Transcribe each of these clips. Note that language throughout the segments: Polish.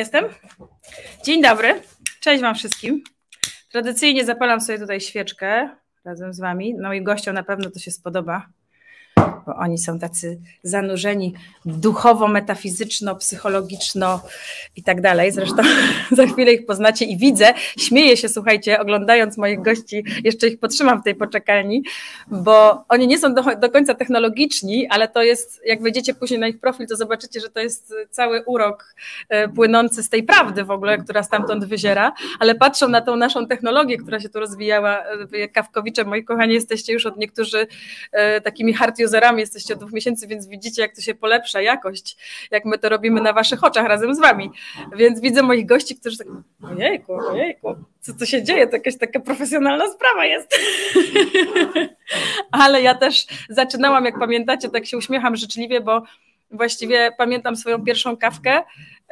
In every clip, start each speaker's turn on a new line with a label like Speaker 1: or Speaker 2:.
Speaker 1: Jestem? Dzień dobry, cześć wam wszystkim. Tradycyjnie zapalam sobie tutaj świeczkę razem z wami. Moim gościom na pewno to się spodoba, bo oni są tacy zanurzeni duchowo, metafizyczno, psychologiczno i tak dalej. Zresztą za chwilę ich poznacie i widzę, śmieję się, słuchajcie, oglądając moich gości, jeszcze ich potrzymam w tej poczekalni, bo oni nie są do końca technologiczni, ale to jest, jak wejdziecie później na ich profil, to zobaczycie, że to jest cały urok płynący z tej prawdy w ogóle, która stamtąd wyziera, ale patrzą na tą naszą technologię, która się tu rozwijała. Kawkowicze, moi kochani, jesteście już od niektórzy takimi hard userami, jesteście od 2 miesięcy, więc widzicie, jak to się polepsza jakość, jak my to robimy na waszych oczach razem z wami. Więc widzę moich gości, którzy tak, ojejku, co tu się dzieje? To jakaś taka profesjonalna sprawa jest. Ale ja też zaczynałam, jak pamiętacie, tak się uśmiecham życzliwie, bo właściwie pamiętam swoją pierwszą kawkę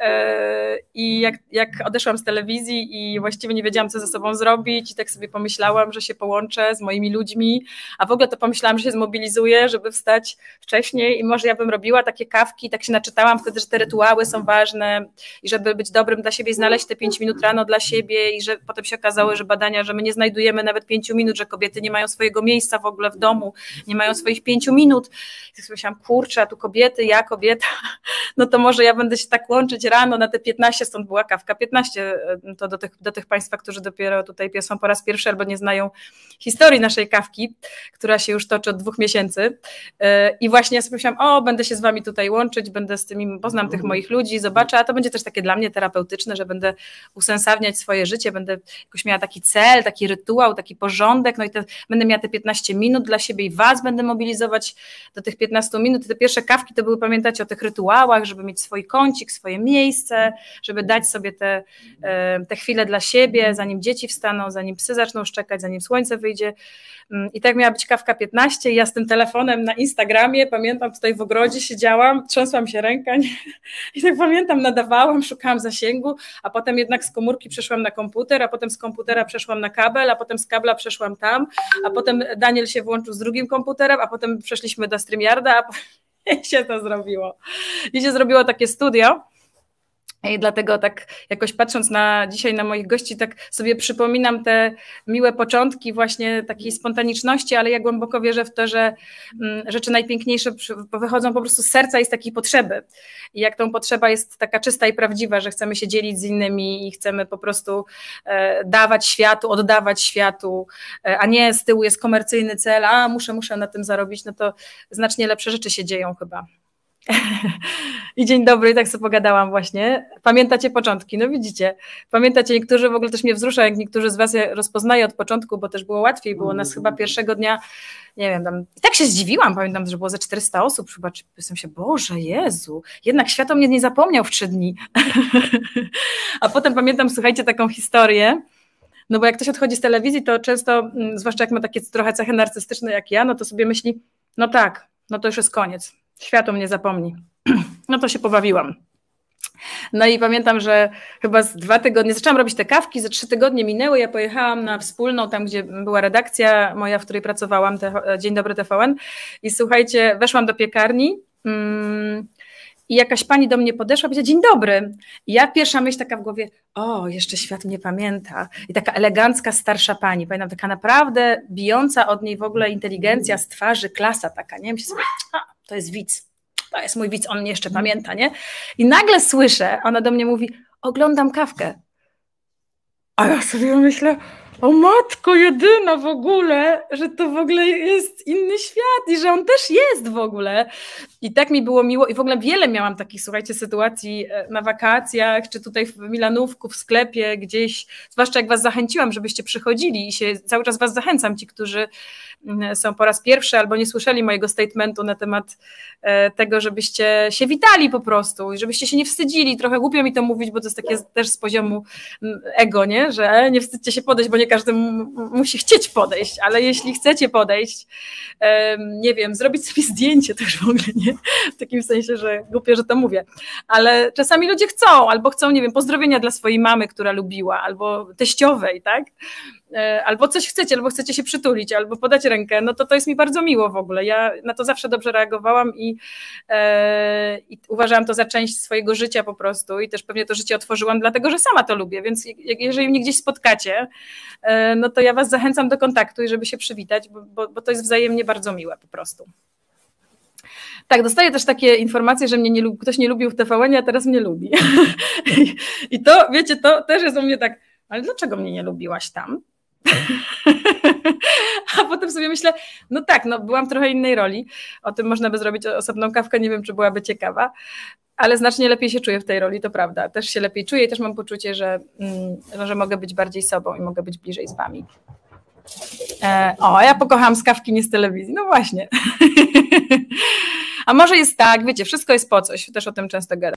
Speaker 1: i jak odeszłam z telewizji i właściwie nie wiedziałam, co ze sobą zrobić i tak sobie pomyślałam, że się połączę z moimi ludźmi, a w ogóle to pomyślałam, że się zmobilizuję, żeby wstać wcześniej i może ja bym robiła takie kawki, tak się naczytałam wtedy, że te rytuały są ważne i żeby być dobrym dla siebie i znaleźć te 5 minut rano dla siebie i że potem się okazało, że badania, że my nie znajdujemy nawet 5 minut, że kobiety nie mają swojego miejsca w ogóle w domu, nie mają swoich 5 minut. I tak sobie myślałam, kurczę, a tu kobiety, ja kobieta, no to może ja będę się tak łączyć rano na te 15, stąd była kawka 15, to do tych Państwa, którzy dopiero tutaj są po raz pierwszy albo nie znają historii naszej kawki, która się już toczy od 2 miesięcy i właśnie ja sobie myślałam, będę się z wami tutaj łączyć, będę z tymi, poznam tych moich ludzi, zobaczę, a to będzie też takie dla mnie terapeutyczne, że będę usensowniać swoje życie, będę jakoś miała taki cel, taki rytuał, taki porządek, no i będę miała te 15 minut dla siebie i was będę mobilizować do tych 15 minut. Te pierwsze kawki to były, pamiętacie o tych rytuałach, żeby mieć swój kącik, swoje miejsce, żeby dać sobie te chwile dla siebie, zanim dzieci wstaną, zanim psy zaczną szczekać, zanim słońce wyjdzie. I tak miała być kawka 15 i ja z tym telefonem na Instagramie, pamiętam, tutaj w ogrodzie siedziałam, trząsłam się ręka i tak pamiętam, nadawałam, szukałam zasięgu, a potem jednak z komórki przeszłam na komputer, a potem z komputera przeszłam na kabel, a potem z kabla przeszłam tam, a potem Daniel się włączył z drugim komputerem, a potem przeszliśmy do StreamYarda, a i się to zrobiło. I się zrobiło takie studio. I dlatego tak jakoś patrząc dzisiaj na moich gości, tak sobie przypominam te miłe początki właśnie takiej spontaniczności, ale ja głęboko wierzę w to, że rzeczy najpiękniejsze wychodzą po prostu z serca i z takiej potrzeby. I jak tą potrzeba jest taka czysta i prawdziwa, że chcemy się dzielić z innymi i chcemy po prostu dawać światu, oddawać światu, a nie z tyłu jest komercyjny cel, muszę na tym zarobić, no to znacznie lepsze rzeczy się dzieją chyba. I dzień dobry, tak sobie pogadałam właśnie. Pamiętacie początki? No widzicie, pamiętacie, niektórzy w ogóle też mnie wzrusza, jak niektórzy z was rozpoznaję od początku, bo też było łatwiej, było nas chyba pierwszego dnia, nie wiem, tam i tak się zdziwiłam, pamiętam, że było ze 400 osób, chyba, myślałam się, Boże, Jezu, jednak świat o mnie nie zapomniał w 3 dni. A potem pamiętam, słuchajcie, taką historię, no bo jak ktoś odchodzi z telewizji, to często, zwłaszcza jak ma takie trochę cechy narcystyczne jak ja, no to sobie myśli, no tak, no to już jest koniec. Świat o mnie zapomni. No to się pobawiłam. No i pamiętam, że chyba z 2 tygodnie, zaczęłam robić te kawki, za 3 tygodnie minęły, ja pojechałam na wspólną, tam gdzie była redakcja moja, w której pracowałam, Dzień Dobry TVN i słuchajcie, weszłam do piekarni i jakaś pani do mnie podeszła i powiedziała, dzień dobry. I ja pierwsza myśl taka w głowie, jeszcze świat mnie pamięta. I taka elegancka, starsza pani, pamiętam, taka naprawdę bijąca od niej w ogóle inteligencja z twarzy, klasa taka, nie? Myślę sobie, to jest widz, to jest mój widz, on mnie jeszcze pamięta, nie? I nagle słyszę, ona do mnie mówi, oglądam kawkę. A ja sobie myślę, o matko jedyna w ogóle, że to w ogóle jest inny świat i że on też jest w ogóle. I tak mi było miło i w ogóle wiele miałam takich, słuchajcie, sytuacji na wakacjach, czy tutaj w Milanówku, w sklepie gdzieś, zwłaszcza jak was zachęciłam, żebyście przychodzili i się cały czas was zachęcam, ci, którzy są po raz pierwszy albo nie słyszeli mojego statementu na temat tego, żebyście się witali po prostu i żebyście się nie wstydzili. Trochę głupio mi to mówić, bo to jest takie też z poziomu ego, nie? Że nie wstydźcie się podejść, bo nie każdy musi chcieć podejść, ale jeśli chcecie podejść, nie wiem, zrobić sobie zdjęcie też w ogóle, nie? W takim sensie, że głupio, że to mówię, ale czasami ludzie chcą, albo chcą, nie wiem, pozdrowienia dla swojej mamy, która lubiła, albo teściowej, tak? albo coś chcecie, albo chcecie się przytulić, albo podać rękę, no to jest mi bardzo miło w ogóle. Ja na to zawsze dobrze reagowałam i uważałam to za część swojego życia po prostu i też pewnie to życie otworzyłam, dlatego że sama to lubię, więc jeżeli mnie gdzieś spotkacie, no to ja was zachęcam do kontaktu i żeby się przywitać, bo to jest wzajemnie bardzo miłe po prostu. Tak, dostaję też takie informacje, że mnie ktoś nie lubił w TVN, a teraz mnie lubi. I to, wiecie, to też jest u mnie tak, ale dlaczego mnie nie lubiłaś tam? A potem sobie myślę, no tak, no byłam w trochę innej roli, o tym można by zrobić osobną kawkę, nie wiem, czy byłaby ciekawa, ale znacznie lepiej się czuję w tej roli, to prawda, też się lepiej czuję i też mam poczucie, że mogę być bardziej sobą i mogę być bliżej z wami. Ja pokocham z kawki, nie z telewizji, no właśnie. A może jest tak, wiecie, wszystko jest po coś, też o tym często gadam.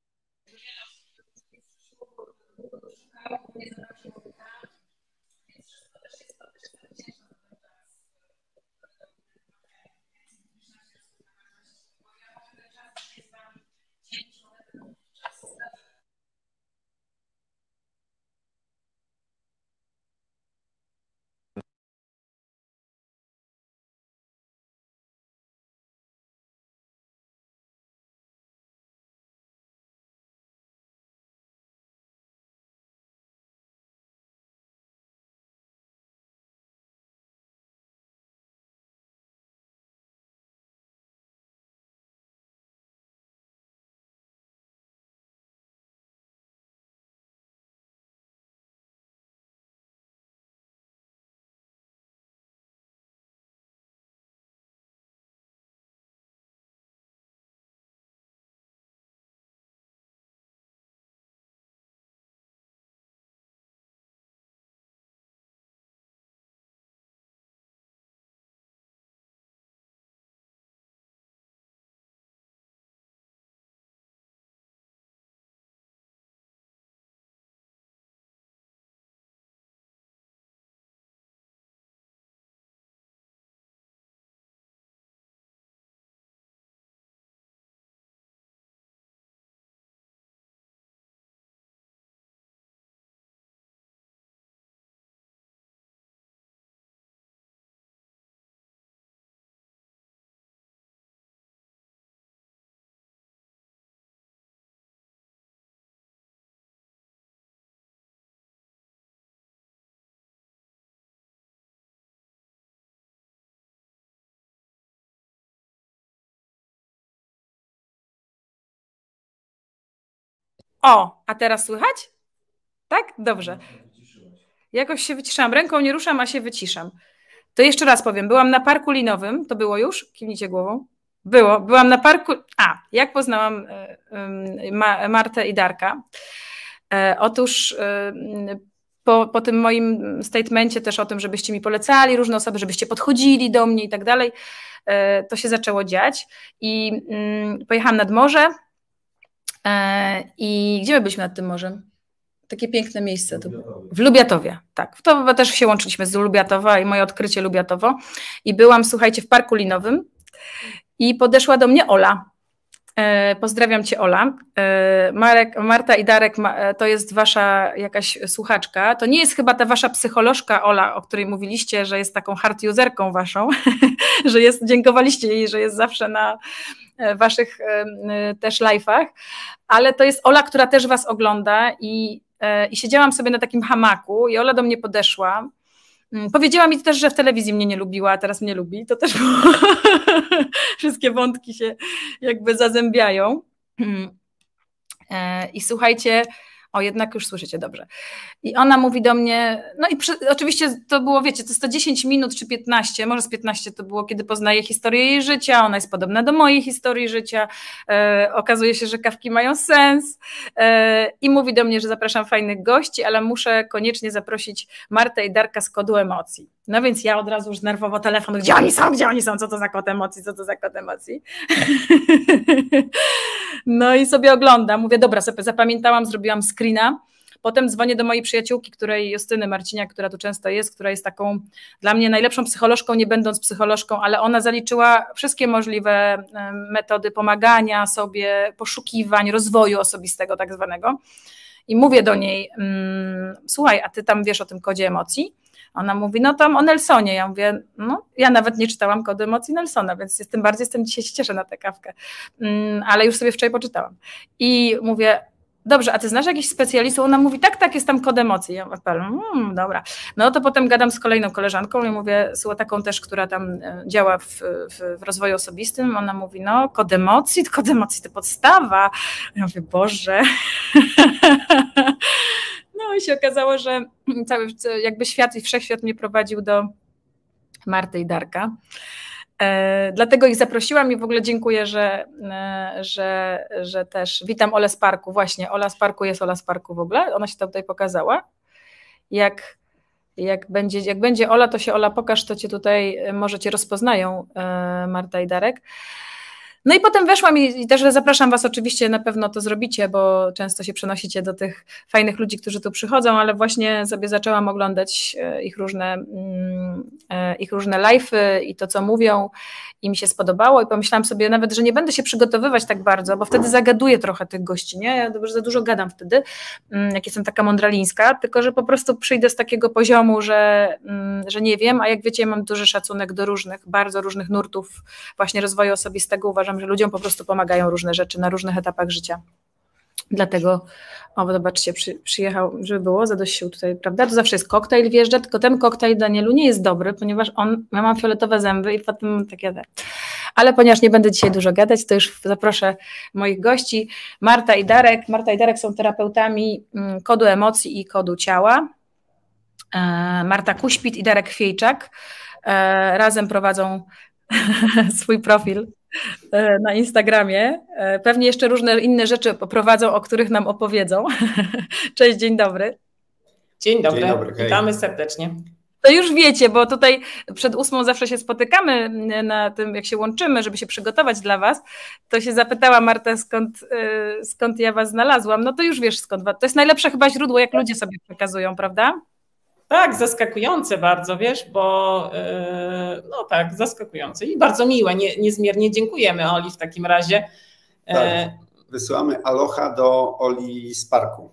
Speaker 1: A teraz słychać? Tak? Dobrze. Jakoś się wyciszam. Ręką nie ruszam, a się wyciszam. To jeszcze raz powiem. Byłam na parku linowym. To było już? Kiwnijcie głową. Byłam na parku... jak poznałam Martę i Darka? Otóż po tym moim statemencie też o tym, żebyście mi polecali różne osoby, żebyście podchodzili do mnie i tak dalej, to się zaczęło dziać i pojechałam nad morze i gdzie my byliśmy nad tym morzem? Takie piękne miejsce. To w Lubiatowie, tak. To też się łączyliśmy z Lubiatowa i moje odkrycie Lubiatowo. I byłam, słuchajcie, w parku linowym i podeszła do mnie Ola. Pozdrawiam cię, Ola. Marta i Darek, to jest wasza jakaś słuchaczka. To nie jest chyba ta wasza psycholożka Ola, o której mówiliście, że jest taką hard userką waszą, że dziękowaliście jej, że jest zawsze na waszych też live'ach, ale to jest Ola, która też was ogląda i siedziałam sobie na takim hamaku i Ola do mnie podeszła. Powiedziała mi też, że w telewizji mnie nie lubiła, a teraz mnie lubi. To też było... Wszystkie wątki się jakby zazębiają. I słuchajcie, jednak już słyszycie dobrze. I ona mówi do mnie, no i oczywiście to było, wiecie, to 110 minut czy 15, może z 15 to było, kiedy poznaję historię jej życia, ona jest podobna do mojej historii życia, okazuje się, że kawki mają sens i mówi do mnie, że zapraszam fajnych gości, ale muszę koniecznie zaprosić Martę i Darka z kodu emocji. No więc ja od razu już nerwowo telefon, gdzie oni są, co to za kod emocji. No i sobie oglądam, mówię, dobra, sobie zapamiętałam, zrobiłam screena. Potem dzwonię do mojej przyjaciółki, Justyny Marciniak, która tu często jest, która jest taką dla mnie najlepszą psycholożką, nie będąc psycholożką, ale ona zaliczyła wszystkie możliwe metody pomagania sobie, poszukiwań, rozwoju osobistego tak zwanego. I mówię do niej, słuchaj, a ty tam wiesz o tym kodzie emocji? Ona mówi, no tam o Nelsonie. Ja mówię, no ja nawet nie czytałam Kodu emocji Nelsona, więc tym bardziej dzisiaj się cieszę na tę kawkę. Ale już sobie wczoraj poczytałam. I mówię, dobrze, a ty znasz jakichś specjalistów? Ona mówi, tak, jest tam Kod emocji. Ja apelem, dobra. No to potem gadam z kolejną koleżanką i mówię, z taką też, która tam działa w rozwoju osobistym. Ona mówi, no Kod emocji to podstawa. Ja mówię, Boże. No i się okazało, że cały jakby świat i wszechświat mnie prowadził do Marty i Darka. Dlatego ich zaprosiłam i w ogóle dziękuję, że też witam Olę z Parku. Właśnie, Ola z Parku jest Ola z Parku w ogóle. Ona się tam tutaj pokazała. Jak będzie Ola, to się Ola pokaż, to cię tutaj może cię rozpoznają Marta i Darek. No i potem weszłam i też zapraszam was, oczywiście na pewno to zrobicie, bo często się przenosicie do tych fajnych ludzi, którzy tu przychodzą, ale właśnie sobie zaczęłam oglądać ich różne live'y i to, co mówią i mi się spodobało i pomyślałam sobie nawet, że nie będę się przygotowywać tak bardzo, bo wtedy zagaduję trochę tych gości, nie? Ja za dużo gadam wtedy, jak jestem taka mądralińska, tylko że po prostu przyjdę z takiego poziomu, że nie wiem, a jak wiecie, ja mam duży szacunek do bardzo różnych nurtów właśnie rozwoju osobistego. Uważam, że ludziom po prostu pomagają różne rzeczy na różnych etapach życia. Dlatego, zobaczcie, przyjechał, żeby było zadość tutaj, prawda? To zawsze jest koktajl wjeżdża, tylko ten koktajl, Danielu, nie jest dobry, ponieważ ja mam fioletowe zęby i potem takie. Ale ponieważ nie będę dzisiaj dużo gadać, to już zaproszę moich gości. Marta i Darek są terapeutami kodu emocji i kodu ciała. Marta Kuśpit i Darek Chwiejczak razem prowadzą swój profil na Instagramie. Pewnie jeszcze różne inne rzeczy poprowadzą, o których nam opowiedzą. Cześć, dzień dobry.
Speaker 2: Dzień dobry, witamy serdecznie.
Speaker 1: To już wiecie, bo tutaj przed 8 zawsze się spotykamy na tym, jak się łączymy, żeby się przygotować dla was. To się zapytała Marta, skąd ja was znalazłam. No to już wiesz skąd. To jest najlepsze chyba źródło, jak ludzie sobie przekazują, prawda?
Speaker 2: Tak, zaskakujące bardzo, wiesz, bo no tak, zaskakujące i bardzo miłe. Niezmiernie dziękujemy Oli w takim razie.
Speaker 3: Tak, wysyłamy aloha do Oli z Parku.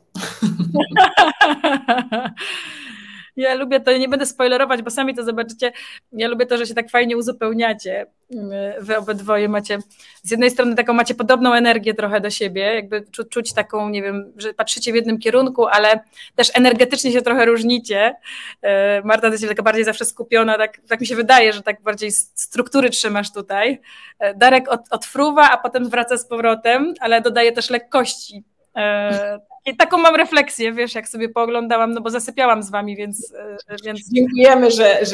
Speaker 1: Ja lubię to, nie będę spoilerować, bo sami to zobaczycie. Ja lubię to, że się tak fajnie uzupełniacie. Wy obydwoje macie, z jednej strony taką macie podobną energię trochę do siebie, jakby czuć taką, nie wiem, że patrzycie w jednym kierunku, ale też energetycznie się trochę różnicie. Marta, ty jesteś taka bardziej zawsze skupiona, tak mi się wydaje, że tak bardziej struktury trzymasz tutaj. Darek odfruwa, a potem wraca z powrotem, ale dodaje też lekkości. I taką mam refleksję, wiesz, jak sobie pooglądałam, no bo zasypiałam z wami, więc...
Speaker 2: Dziękujemy,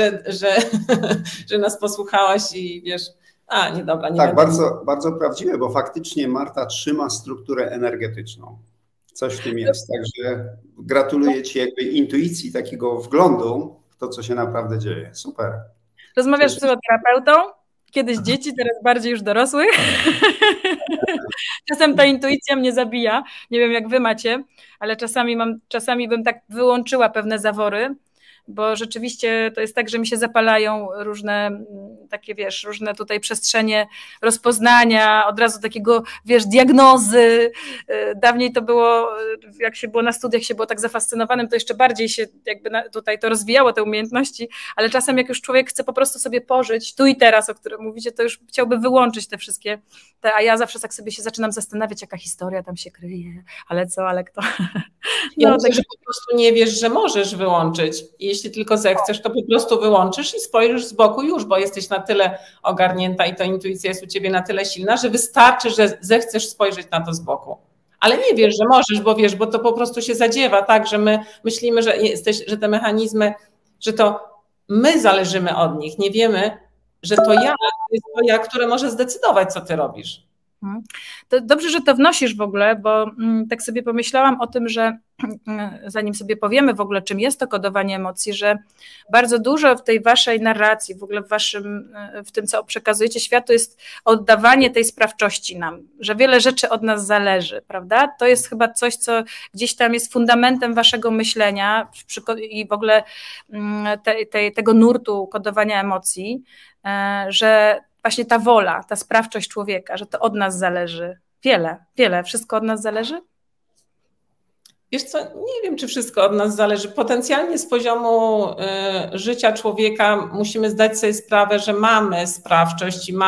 Speaker 2: że nas posłuchałaś i wiesz... Niedobra. Nie
Speaker 3: tak, bardzo prawdziwe, bo faktycznie Marta trzyma strukturę energetyczną. Coś w tym jest, także gratuluję ci jakby intuicji, takiego wglądu w to, co się naprawdę dzieje. Super.
Speaker 1: Rozmawiasz z psychoterapeutą? Kiedyś dzieci, teraz bardziej już dorosłych. Czasem ta intuicja mnie zabija. Nie wiem, jak wy macie, ale czasami bym tak wyłączyła pewne zawory, bo rzeczywiście to jest tak, że mi się zapalają różne takie, wiesz, różne tutaj przestrzenie rozpoznania, od razu takiego, wiesz, diagnozy. Dawniej to było, jak się było na studiach, się było tak zafascynowanym, to jeszcze bardziej się jakby tutaj to rozwijało, te umiejętności, ale czasem jak już człowiek chce po prostu sobie pożyć tu i teraz, o którym mówicie, to już chciałby wyłączyć te wszystkie, a ja zawsze tak sobie się zaczynam zastanawiać, jaka historia tam się kryje, ale co, ale kto.
Speaker 2: Ja myślę, że po prostu nie wiesz, że możesz wyłączyć. Jeśli tylko zechcesz, to po prostu wyłączysz i spojrzysz z boku już, bo jesteś na tyle ogarnięta i to intuicja jest u ciebie na tyle silna, że wystarczy, że zechcesz spojrzeć na to z boku. Ale nie wiesz, że możesz, bo to po prostu się zadziewa tak, że my myślimy, że te mechanizmy, że to my zależymy od nich. Nie wiemy, że to jest to ja, które może zdecydować, co ty robisz.
Speaker 1: To dobrze, że to wnosisz w ogóle, bo tak sobie pomyślałam o tym, że zanim sobie powiemy w ogóle, czym jest to kodowanie emocji, że bardzo dużo w tej waszej narracji, w ogóle w tym, co przekazujecie światu, jest oddawanie tej sprawczości nam, że wiele rzeczy od nas zależy, prawda? To jest chyba coś, co gdzieś tam jest fundamentem waszego myślenia i w ogóle tego nurtu kodowania emocji, że właśnie ta wola, ta sprawczość człowieka, że to od nas zależy. Wiele, wszystko od nas zależy?
Speaker 2: Wiesz co, nie wiem, czy wszystko od nas zależy. Potencjalnie z poziomu życia człowieka musimy zdać sobie sprawę, że mamy sprawczość i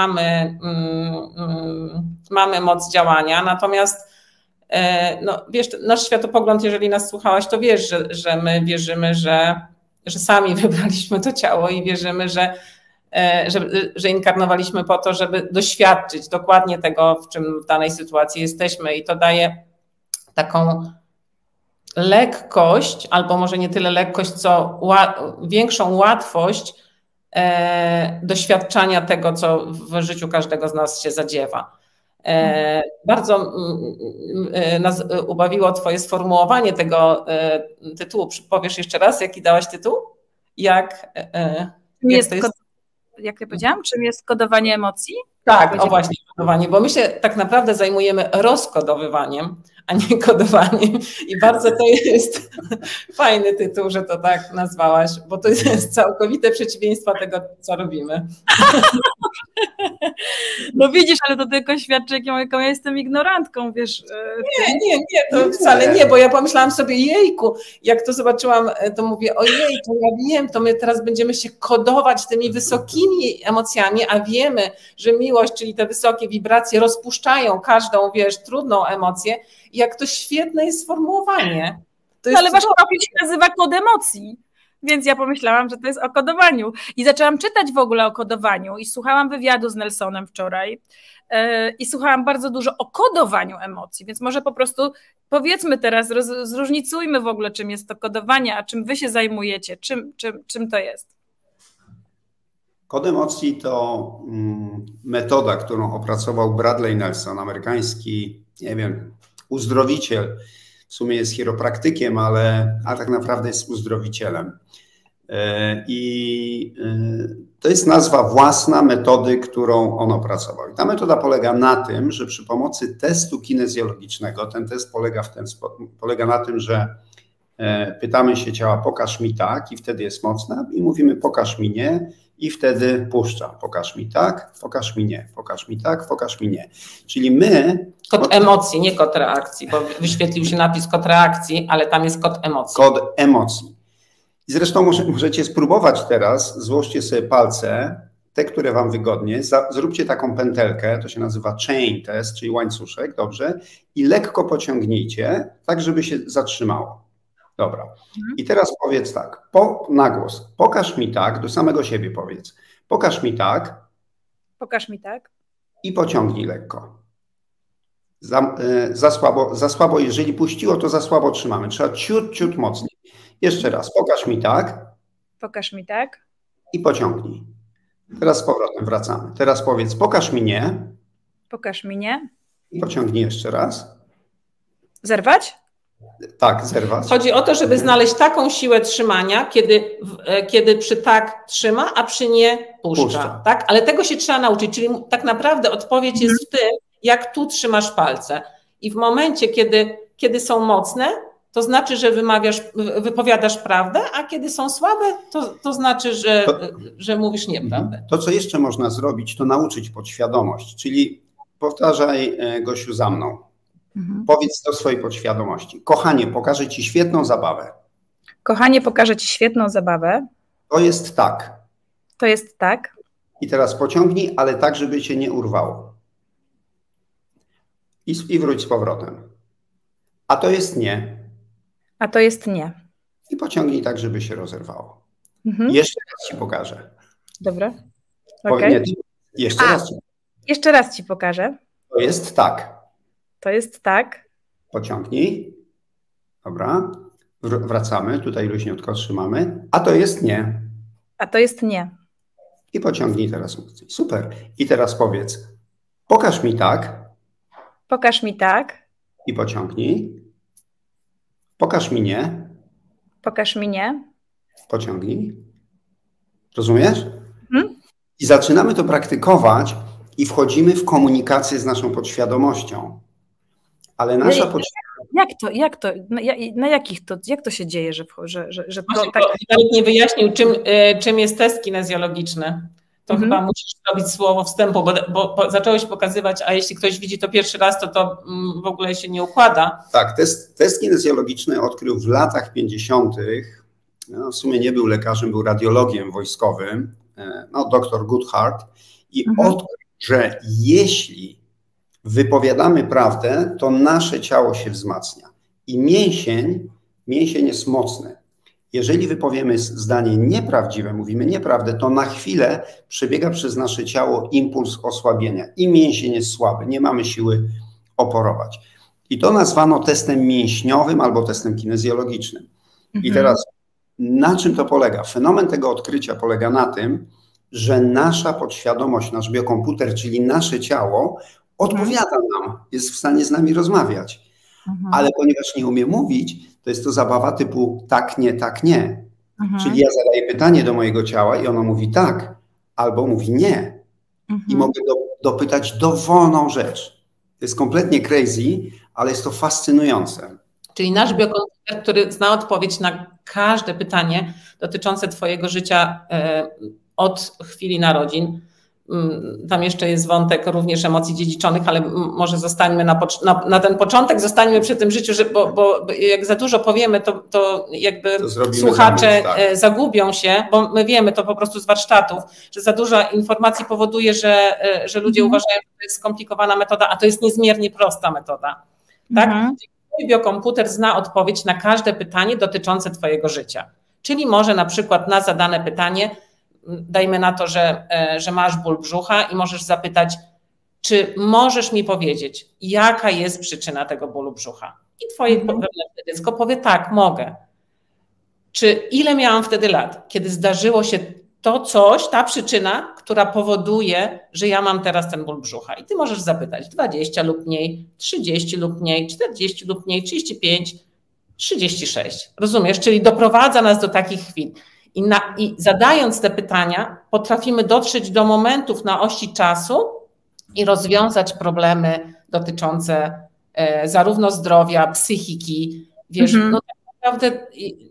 Speaker 2: mamy moc działania, natomiast no, wiesz, nasz światopogląd, jeżeli nas słuchałaś, to wiesz, że my wierzymy, że sami wybraliśmy to ciało i wierzymy, że inkarnowaliśmy po to, żeby doświadczyć dokładnie tego, w czym w danej sytuacji jesteśmy, i to daje taką lekkość, albo może nie tyle lekkość, co większą łatwość doświadczania tego, co w życiu każdego z nas się zadziewa. Bardzo nas ubawiło Twoje sformułowanie tego tytułu. Powiesz jeszcze raz, jaki dałaś tytuł? Jak to jest?
Speaker 1: Jak ja powiedziałam, czym jest kodowanie emocji?
Speaker 2: Tak, o właśnie, kodowanie, bo my się tak naprawdę zajmujemy rozkodowywaniem, a nie kodowaniem, i bardzo to jest fajny tytuł, że to tak nazwałaś, bo to jest całkowite przeciwieństwo tego, co robimy.
Speaker 1: No widzisz, ale to tylko świadczy, jaką ja jestem ignorantką, wiesz.
Speaker 2: Nie, to wcale nie, bo ja pomyślałam sobie, jejku, jak to zobaczyłam, to mówię, ojej, to ja wiem, to my teraz będziemy się kodować tymi wysokimi emocjami, a wiemy, że miłość, czyli te wysokie wibracje rozpuszczają każdą, wiesz, trudną emocję. I jak to świetne jest sformułowanie. To jest
Speaker 1: ale wasz profil się nazywa kod emocji. Więc ja pomyślałam, że to jest o kodowaniu. I zaczęłam czytać w ogóle o kodowaniu i słuchałam wywiadu z Nelsonem wczoraj i słuchałam bardzo dużo o kodowaniu emocji, więc może po prostu powiedzmy teraz, zróżnicujmy w ogóle, czym jest to kodowanie, a czym wy się zajmujecie, czym to jest.
Speaker 3: Kod emocji to metoda, którą opracował Bradley Nelson, amerykański, nie wiem, uzdrowiciel. W sumie jest chiropraktykiem, ale tak naprawdę jest uzdrowicielem. I to jest nazwa własna metody, którą on opracował. I ta metoda polega na tym, że przy pomocy testu kinezjologicznego, ten test polega na tym, że pytamy się ciała, pokaż mi tak, i wtedy jest mocna, i mówimy pokaż mi nie, i wtedy puszcza. Pokaż mi tak, pokaż mi nie, pokaż mi tak, pokaż mi nie. Czyli my...
Speaker 2: Kod emocji, nie kod reakcji, bo wyświetlił się napis kod reakcji, ale tam jest kod emocji.
Speaker 3: Kod emocji. I zresztą możecie spróbować teraz, złóżcie sobie palce, te, które wam wygodnie, zróbcie taką pętelkę, to się nazywa chain test, czyli łańcuszek, dobrze, i lekko pociągnijcie, tak żeby się zatrzymało. Dobra. I teraz powiedz tak, na głos. Pokaż mi tak, do samego siebie powiedz. Pokaż mi tak.
Speaker 1: Pokaż mi tak.
Speaker 3: I pociągnij lekko. Za słabo, jeżeli puściło, to za słabo trzymamy. Trzeba ciut mocniej. Jeszcze raz. Pokaż mi tak.
Speaker 1: Pokaż mi tak.
Speaker 3: I pociągnij. Teraz z powrotem wracamy. Teraz powiedz, pokaż mi nie.
Speaker 1: Pokaż mi nie.
Speaker 3: I pociągnij jeszcze raz.
Speaker 1: Zerwać?
Speaker 3: Tak, zerwać.
Speaker 2: Chodzi o to, żeby znaleźć taką siłę trzymania, kiedy przy tak trzyma, a przy nie puszcza. Tak? Ale tego się trzeba nauczyć, czyli tak naprawdę odpowiedź jest w tym, jak tu trzymasz palce. I w momencie, kiedy są mocne, to znaczy, że wypowiadasz prawdę, a kiedy są słabe, to znaczy, że mówisz nieprawdę.
Speaker 3: To, co jeszcze można zrobić, to nauczyć podświadomość, czyli powtarzaj, Gosiu, za mną. Powiedz do swojej podświadomości. Kochanie, pokażę ci świetną zabawę.
Speaker 1: Kochanie, pokażę ci świetną zabawę.
Speaker 3: To jest tak.
Speaker 1: To jest tak.
Speaker 3: I teraz pociągnij, ale tak, żeby cię nie urwało. I wróć z powrotem. A to jest nie.
Speaker 1: A to jest nie.
Speaker 3: I pociągnij tak, żeby się rozerwało. Jeszcze raz ci pokażę.
Speaker 1: Dobra. Okay.
Speaker 3: Jeszcze raz.
Speaker 1: Jeszcze raz ci pokażę.
Speaker 3: To jest tak.
Speaker 1: To jest tak.
Speaker 3: Pociągnij. Dobra. Wracamy. Tutaj luźniutko trzymamy. A to jest nie.
Speaker 1: A to jest nie.
Speaker 3: I pociągnij teraz mocniej. Super. I teraz powiedz. Pokaż mi tak.
Speaker 1: Pokaż mi tak.
Speaker 3: I pociągnij. Pokaż mi nie.
Speaker 1: Pokaż mi nie.
Speaker 3: Pociągnij. Rozumiesz? I zaczynamy to praktykować i wchodzimy w komunikację z naszą podświadomością. Ale nasza podświadomość...
Speaker 1: Jak to się dzieje, że to
Speaker 2: tak... Nawet nie wyjaśnił, czym jest test kinezjologiczny. To chyba musisz robić słowo wstępu, bo zacząłeś pokazywać, a jeśli ktoś widzi to pierwszy raz, to w ogóle się nie układa.
Speaker 3: Tak, test kinezjologiczny odkrył w latach 50. No, w sumie nie był lekarzem, był radiologiem wojskowym, no, dr Goodhart, i odkrył, że jeśli wypowiadamy prawdę, to nasze ciało się wzmacnia i mięsień jest mocny. Jeżeli wypowiemy zdanie nieprawdziwe, mówimy nieprawdę, to na chwilę przebiega przez nasze ciało impuls osłabienia i mięsień jest słaby, nie mamy siły oporować. I to nazwano testem mięśniowym albo testem kinezjologicznym. I teraz na czym to polega? Fenomen tego odkrycia polega na tym, że nasza podświadomość, nasz biokomputer, czyli nasze ciało, odpowiada nam, jest w stanie z nami rozmawiać. Ale ponieważ nie umie mówić, to jest to zabawa typu tak, nie, tak, nie. Czyli ja zadaję pytanie do mojego ciała i ono mówi tak, albo mówi nie. I mogę dopytać dowolną rzecz. To jest kompletnie crazy, ale jest to fascynujące.
Speaker 2: Czyli nasz biokomputer, który zna odpowiedź na każde pytanie dotyczące twojego życia od chwili narodzin. Tam jeszcze jest wątek również emocji dziedziczonych, ale może zostańmy na ten początek, zostańmy przy tym życiu, bo jak za dużo powiemy, to jakby słuchacze zagubią się, bo my wiemy to po prostu z warsztatów, że za dużo informacji powoduje, że ludzie uważają, że to jest skomplikowana metoda, a to jest niezmiernie prosta metoda. Tak? Twój biokomputer zna odpowiedź na każde pytanie dotyczące twojego życia. Czyli może na przykład na zadane pytanie, dajmy na to, że masz ból brzucha i możesz zapytać, czy możesz mi powiedzieć, jaka jest przyczyna tego bólu brzucha? I twoje wewnętrzne dziecko powie, tak, mogę. Czy ile miałam wtedy lat, kiedy zdarzyło się to coś, ta przyczyna, która powoduje, że ja mam teraz ten ból brzucha? I ty możesz zapytać 20 lub mniej, 30 lub mniej, 40 lub mniej, 35, 36. Rozumiesz? Czyli doprowadza nas do takich chwil. I zadając te pytania, potrafimy dotrzeć do momentów na osi czasu i rozwiązać problemy dotyczące zarówno zdrowia, psychiki, wiesz, no tak naprawdę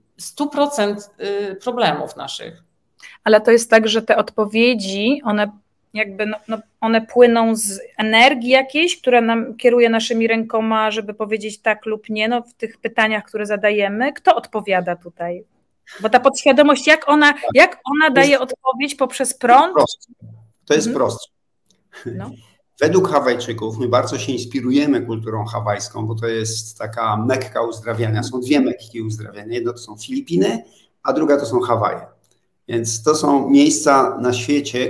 Speaker 2: 100% problemów naszych.
Speaker 1: Ale to jest tak, że te odpowiedzi, one jakby one płyną z energii jakiejś, która nam kieruje naszymi rękoma, żeby powiedzieć tak lub nie, no w tych pytaniach, które zadajemy. Kto odpowiada tutaj? Bo ta podświadomość, jak ona daje odpowiedź poprzez prąd?
Speaker 3: To jest prostsze. No. Według Hawajczyków my bardzo się inspirujemy kulturą hawajską, bo to jest taka Mekka uzdrawiania. Są dwie Mekki uzdrawiania. Jedno to są Filipiny, a druga to są Hawaje. Więc to są miejsca na świecie,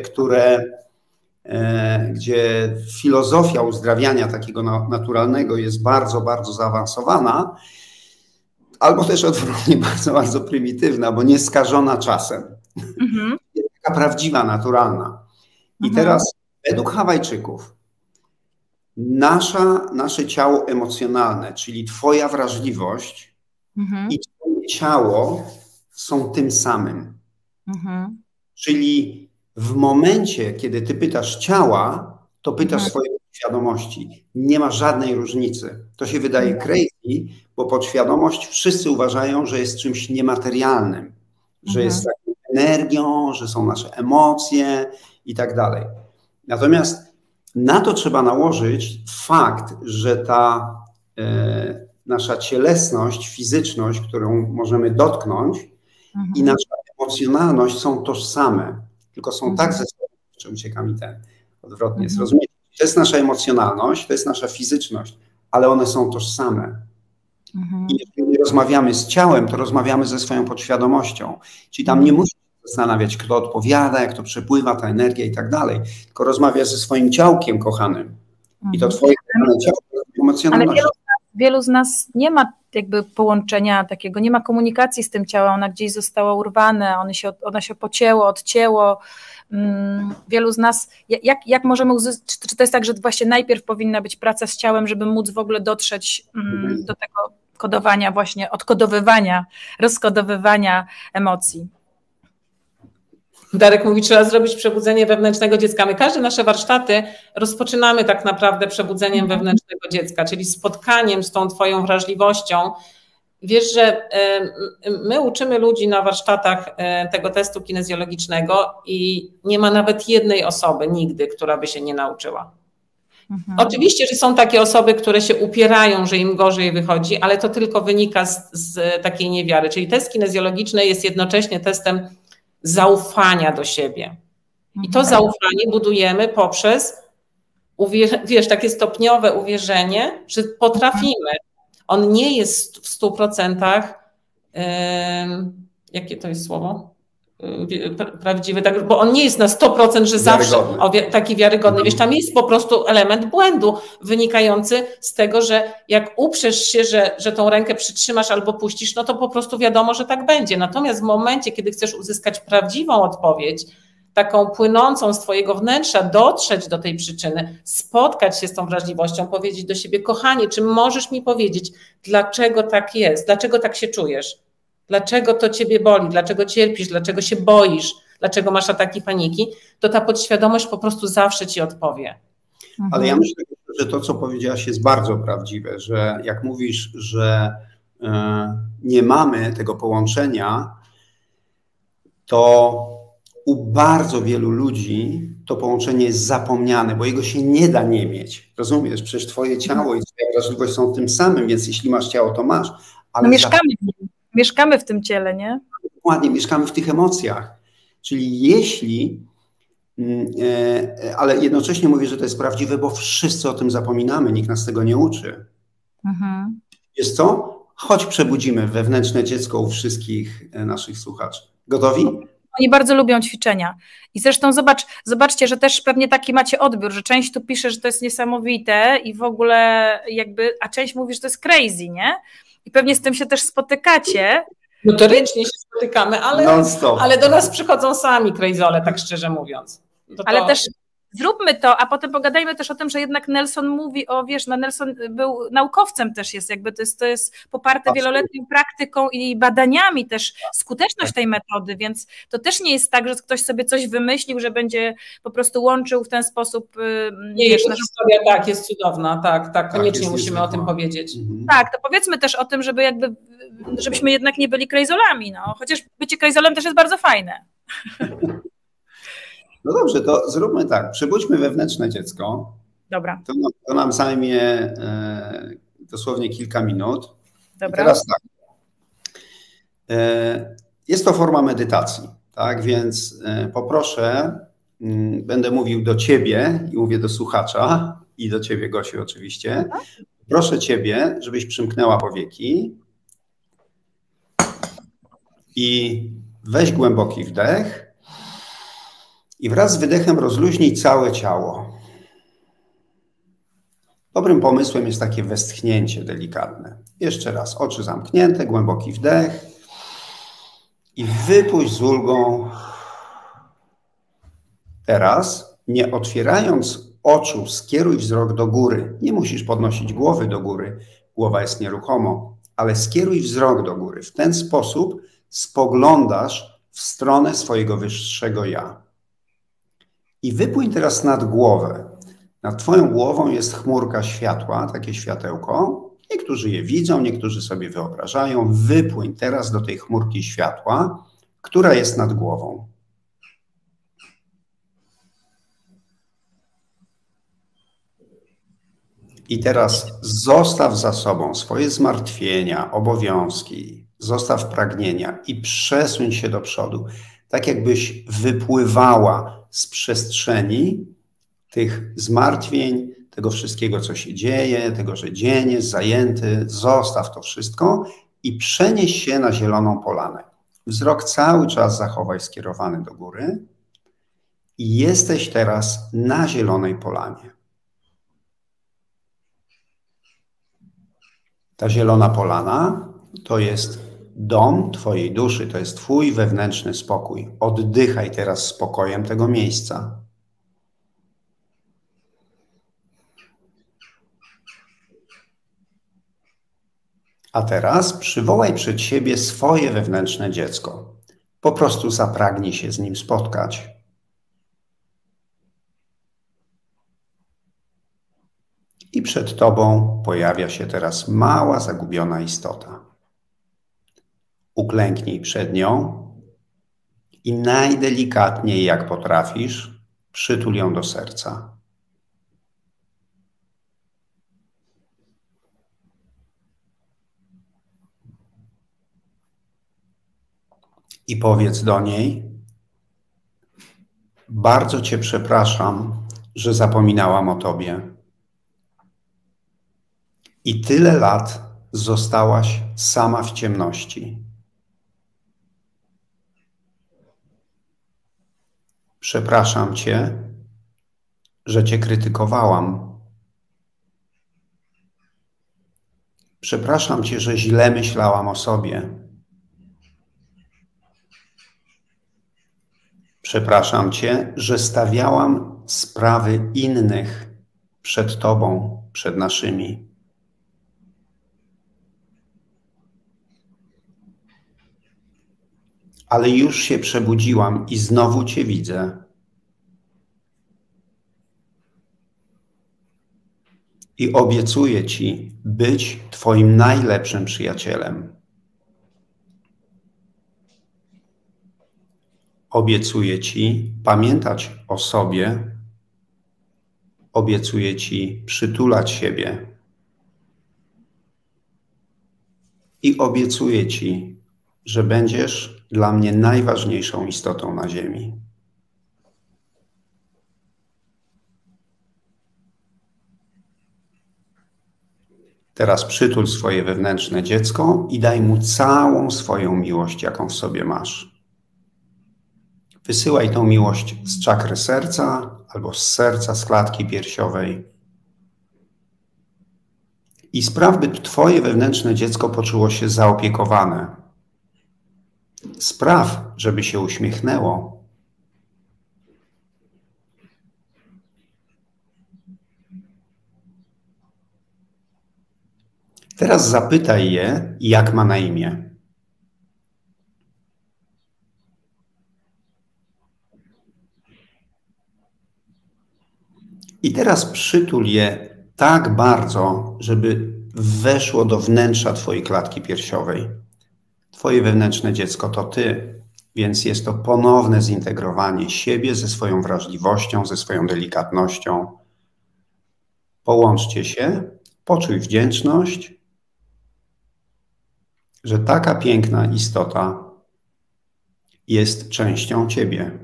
Speaker 3: gdzie filozofia uzdrawiania takiego naturalnego jest bardzo, bardzo zaawansowana, albo też odwrotnie bardzo, bardzo prymitywna, bo nie skażona czasem. Jest taka prawdziwa, naturalna. I teraz według Hawajczyków nasze ciało emocjonalne, czyli twoja wrażliwość i twoje ciało są tym samym. Czyli w momencie, kiedy ty pytasz ciała, to pytasz swojej świadomości. Nie ma żadnej różnicy. To się wydaje crazy, bo podświadomość wszyscy uważają, że jest czymś niematerialnym, że jest taką energią, że są nasze emocje i tak dalej. Natomiast na to trzeba nałożyć fakt, że ta nasza cielesność, fizyczność, którą możemy dotknąć i nasza emocjonalność są tożsame, tylko są tak ze sobą, że ucieka mi ten odwrotnie. Zrozumiecie? To jest nasza emocjonalność, to jest nasza fizyczność, ale one są tożsame. I jeżeli rozmawiamy z ciałem, to rozmawiamy ze swoją podświadomością. Czyli tam nie musisz zastanawiać, kto odpowiada, jak to przepływa, ta energia i tak dalej, tylko rozmawiasz ze swoim ciałkiem kochanym. I to twoje kochane ciało jest emocjonalnością.
Speaker 1: Ale wielu z nas nie ma jakby połączenia takiego, nie ma komunikacji z tym ciałem, ona gdzieś została urwana, ona się pocięło, odcięło. Wielu z nas, jak możemy uzyskać, czy to jest tak, że właśnie najpierw powinna być praca z ciałem, żeby móc w ogóle dotrzeć do tego kodowania właśnie, odkodowywania, rozkodowywania emocji?
Speaker 2: Darek mówi, trzeba zrobić przebudzenie wewnętrznego dziecka. My każde nasze warsztaty rozpoczynamy tak naprawdę przebudzeniem wewnętrznego dziecka, czyli spotkaniem z tą twoją wrażliwością. Wiesz, że my uczymy ludzi na warsztatach tego testu kinezjologicznego i nie ma nawet jednej osoby nigdy, która by się nie nauczyła. Oczywiście, że są takie osoby, które się upierają, że im gorzej wychodzi, ale to tylko wynika z takiej niewiary. Czyli test kinezjologiczny jest jednocześnie testem zaufania do siebie. I to zaufanie budujemy poprzez, wiesz, takie stopniowe uwierzenie, że potrafimy. On nie jest w 100%, jakie to jest słowo? Prawdziwy, tak, bo on nie jest na 100%, że zawsze taki wiarygodny. Wiesz, tam jest po prostu element błędu wynikający z tego, że jak uprzesz się, że tą rękę przytrzymasz albo puścisz, no to po prostu wiadomo, że tak będzie. Natomiast w momencie, kiedy chcesz uzyskać prawdziwą odpowiedź, taką płynącą z twojego wnętrza, dotrzeć do tej przyczyny, spotkać się z tą wrażliwością, powiedzieć do siebie, kochanie, czy możesz mi powiedzieć, dlaczego tak jest, dlaczego tak się czujesz? Dlaczego to ciebie boli, dlaczego cierpisz, dlaczego się boisz, dlaczego masz ataki paniki, to ta podświadomość po prostu zawsze ci odpowie.
Speaker 3: Ale ja myślę, że to, co powiedziałaś, jest bardzo prawdziwe, że jak mówisz, że nie mamy tego połączenia, to u bardzo wielu ludzi to połączenie jest zapomniane, bo jego się nie da nie mieć. Rozumiesz? Przecież twoje ciało i twoja wrażliwość są tym samym, więc jeśli masz ciało, to masz. Ale
Speaker 1: no mieszkamy w tym ciele, nie?
Speaker 3: Dokładnie, mieszkamy w tych emocjach. Czyli jeśli, ale jednocześnie mówię, że to jest prawdziwe, bo wszyscy o tym zapominamy, nikt nas tego nie uczy. Jest co? Choć przebudzimy wewnętrzne dziecko u wszystkich naszych słuchaczy. Gotowi?
Speaker 1: Oni bardzo lubią ćwiczenia. I zresztą zobaczcie, że też pewnie taki macie odbiór, że część tu pisze, że to jest niesamowite i w ogóle jakby, a część mówi, że to jest crazy, nie? I pewnie z tym się też spotykacie.
Speaker 2: Notorycznie się spotykamy, ale do nas przychodzą sami crazole, tak szczerze mówiąc.
Speaker 1: Ale też zróbmy to, a potem pogadajmy też o tym, że jednak Nelson mówi Nelson był naukowcem też jest, jakby to jest poparte wieloletnią praktyką i badaniami też skuteczność tej metody, więc to też nie jest tak, że ktoś sobie coś wymyślił, że będzie po prostu łączył w ten sposób.
Speaker 2: Nie, jego historia tak, jest cudowna, tak, koniecznie musimy o tym powiedzieć.
Speaker 1: Tak, to powiedzmy też o tym, żebyśmy jednak nie byli krejzolami, no, chociaż bycie krejzolem też jest bardzo fajne.
Speaker 3: No dobrze, to zróbmy tak. Przebudźmy wewnętrzne dziecko.
Speaker 1: Dobra.
Speaker 3: To nam zajmie dosłownie kilka minut.
Speaker 1: Dobra.
Speaker 3: I teraz tak. Jest to forma medytacji, tak? Więc poproszę, będę mówił do ciebie i mówię do słuchacza i do ciebie, Gosiu, oczywiście. Proszę ciebie, żebyś przymknęła powieki i weź głęboki wdech. I wraz z wydechem rozluźnij całe ciało. Dobrym pomysłem jest takie westchnięcie delikatne. Jeszcze raz, oczy zamknięte, głęboki wdech i wypuść z ulgą. Teraz, nie otwierając oczu, skieruj wzrok do góry. Nie musisz podnosić głowy do góry, głowa jest nieruchomo, ale skieruj wzrok do góry. W ten sposób spoglądasz w stronę swojego wyższego ja. I wypłyń teraz nad głowę. Nad twoją głową jest chmurka światła, takie światełko. Niektórzy je widzą, niektórzy sobie wyobrażają. Wypłyń teraz do tej chmurki światła, która jest nad głową. I teraz zostaw za sobą swoje zmartwienia, obowiązki, zostaw pragnienia i przesuń się do przodu. Tak jakbyś wypływała z przestrzeni tych zmartwień, tego wszystkiego, co się dzieje, tego, że dzień jest zajęty, zostaw to wszystko i przenieś się na zieloną polanę. Wzrok cały czas zachowaj skierowany do góry i jesteś teraz na zielonej polanie. Ta zielona polana to jest dom twojej duszy, to jest twój wewnętrzny spokój. Oddychaj teraz spokojem tego miejsca. A teraz przywołaj przed siebie swoje wewnętrzne dziecko. Po prostu zapragnij się z nim spotkać. I przed tobą pojawia się teraz mała, zagubiona istota. uklęknij przed nią i najdelikatniej jak potrafisz, przytul ją do serca. I powiedz do niej: bardzo Cię przepraszam, że zapominałam o Tobie. I tyle lat zostałaś sama w ciemności. Przepraszam Cię, że Cię krytykowałam. Przepraszam Cię, że źle myślałam o sobie. Przepraszam Cię, że stawiałam sprawy innych przed Tobą, przed naszymi. Ale już się przebudziłam i znowu Cię widzę. I obiecuję Ci być Twoim najlepszym przyjacielem. Obiecuję Ci pamiętać o sobie. Obiecuję Ci przytulać siebie. I obiecuję Ci, że będziesz dla mnie najważniejszą istotą na ziemi. Teraz przytul swoje wewnętrzne dziecko i daj mu całą swoją miłość, jaką w sobie masz. Wysyłaj tą miłość z czakry serca albo z serca, z klatki piersiowej. I spraw, by Twoje wewnętrzne dziecko poczuło się zaopiekowane. Spraw, żeby się uśmiechnęło. Teraz zapytaj je, jak ma na imię. I teraz przytul je tak bardzo, żeby weszło do wnętrza Twojej klatki piersiowej. Twoje wewnętrzne dziecko to Ty, więc jest to ponowne zintegrowanie siebie ze swoją wrażliwością, ze swoją delikatnością. Połączcie się, poczuj wdzięczność, że taka piękna istota jest częścią Ciebie.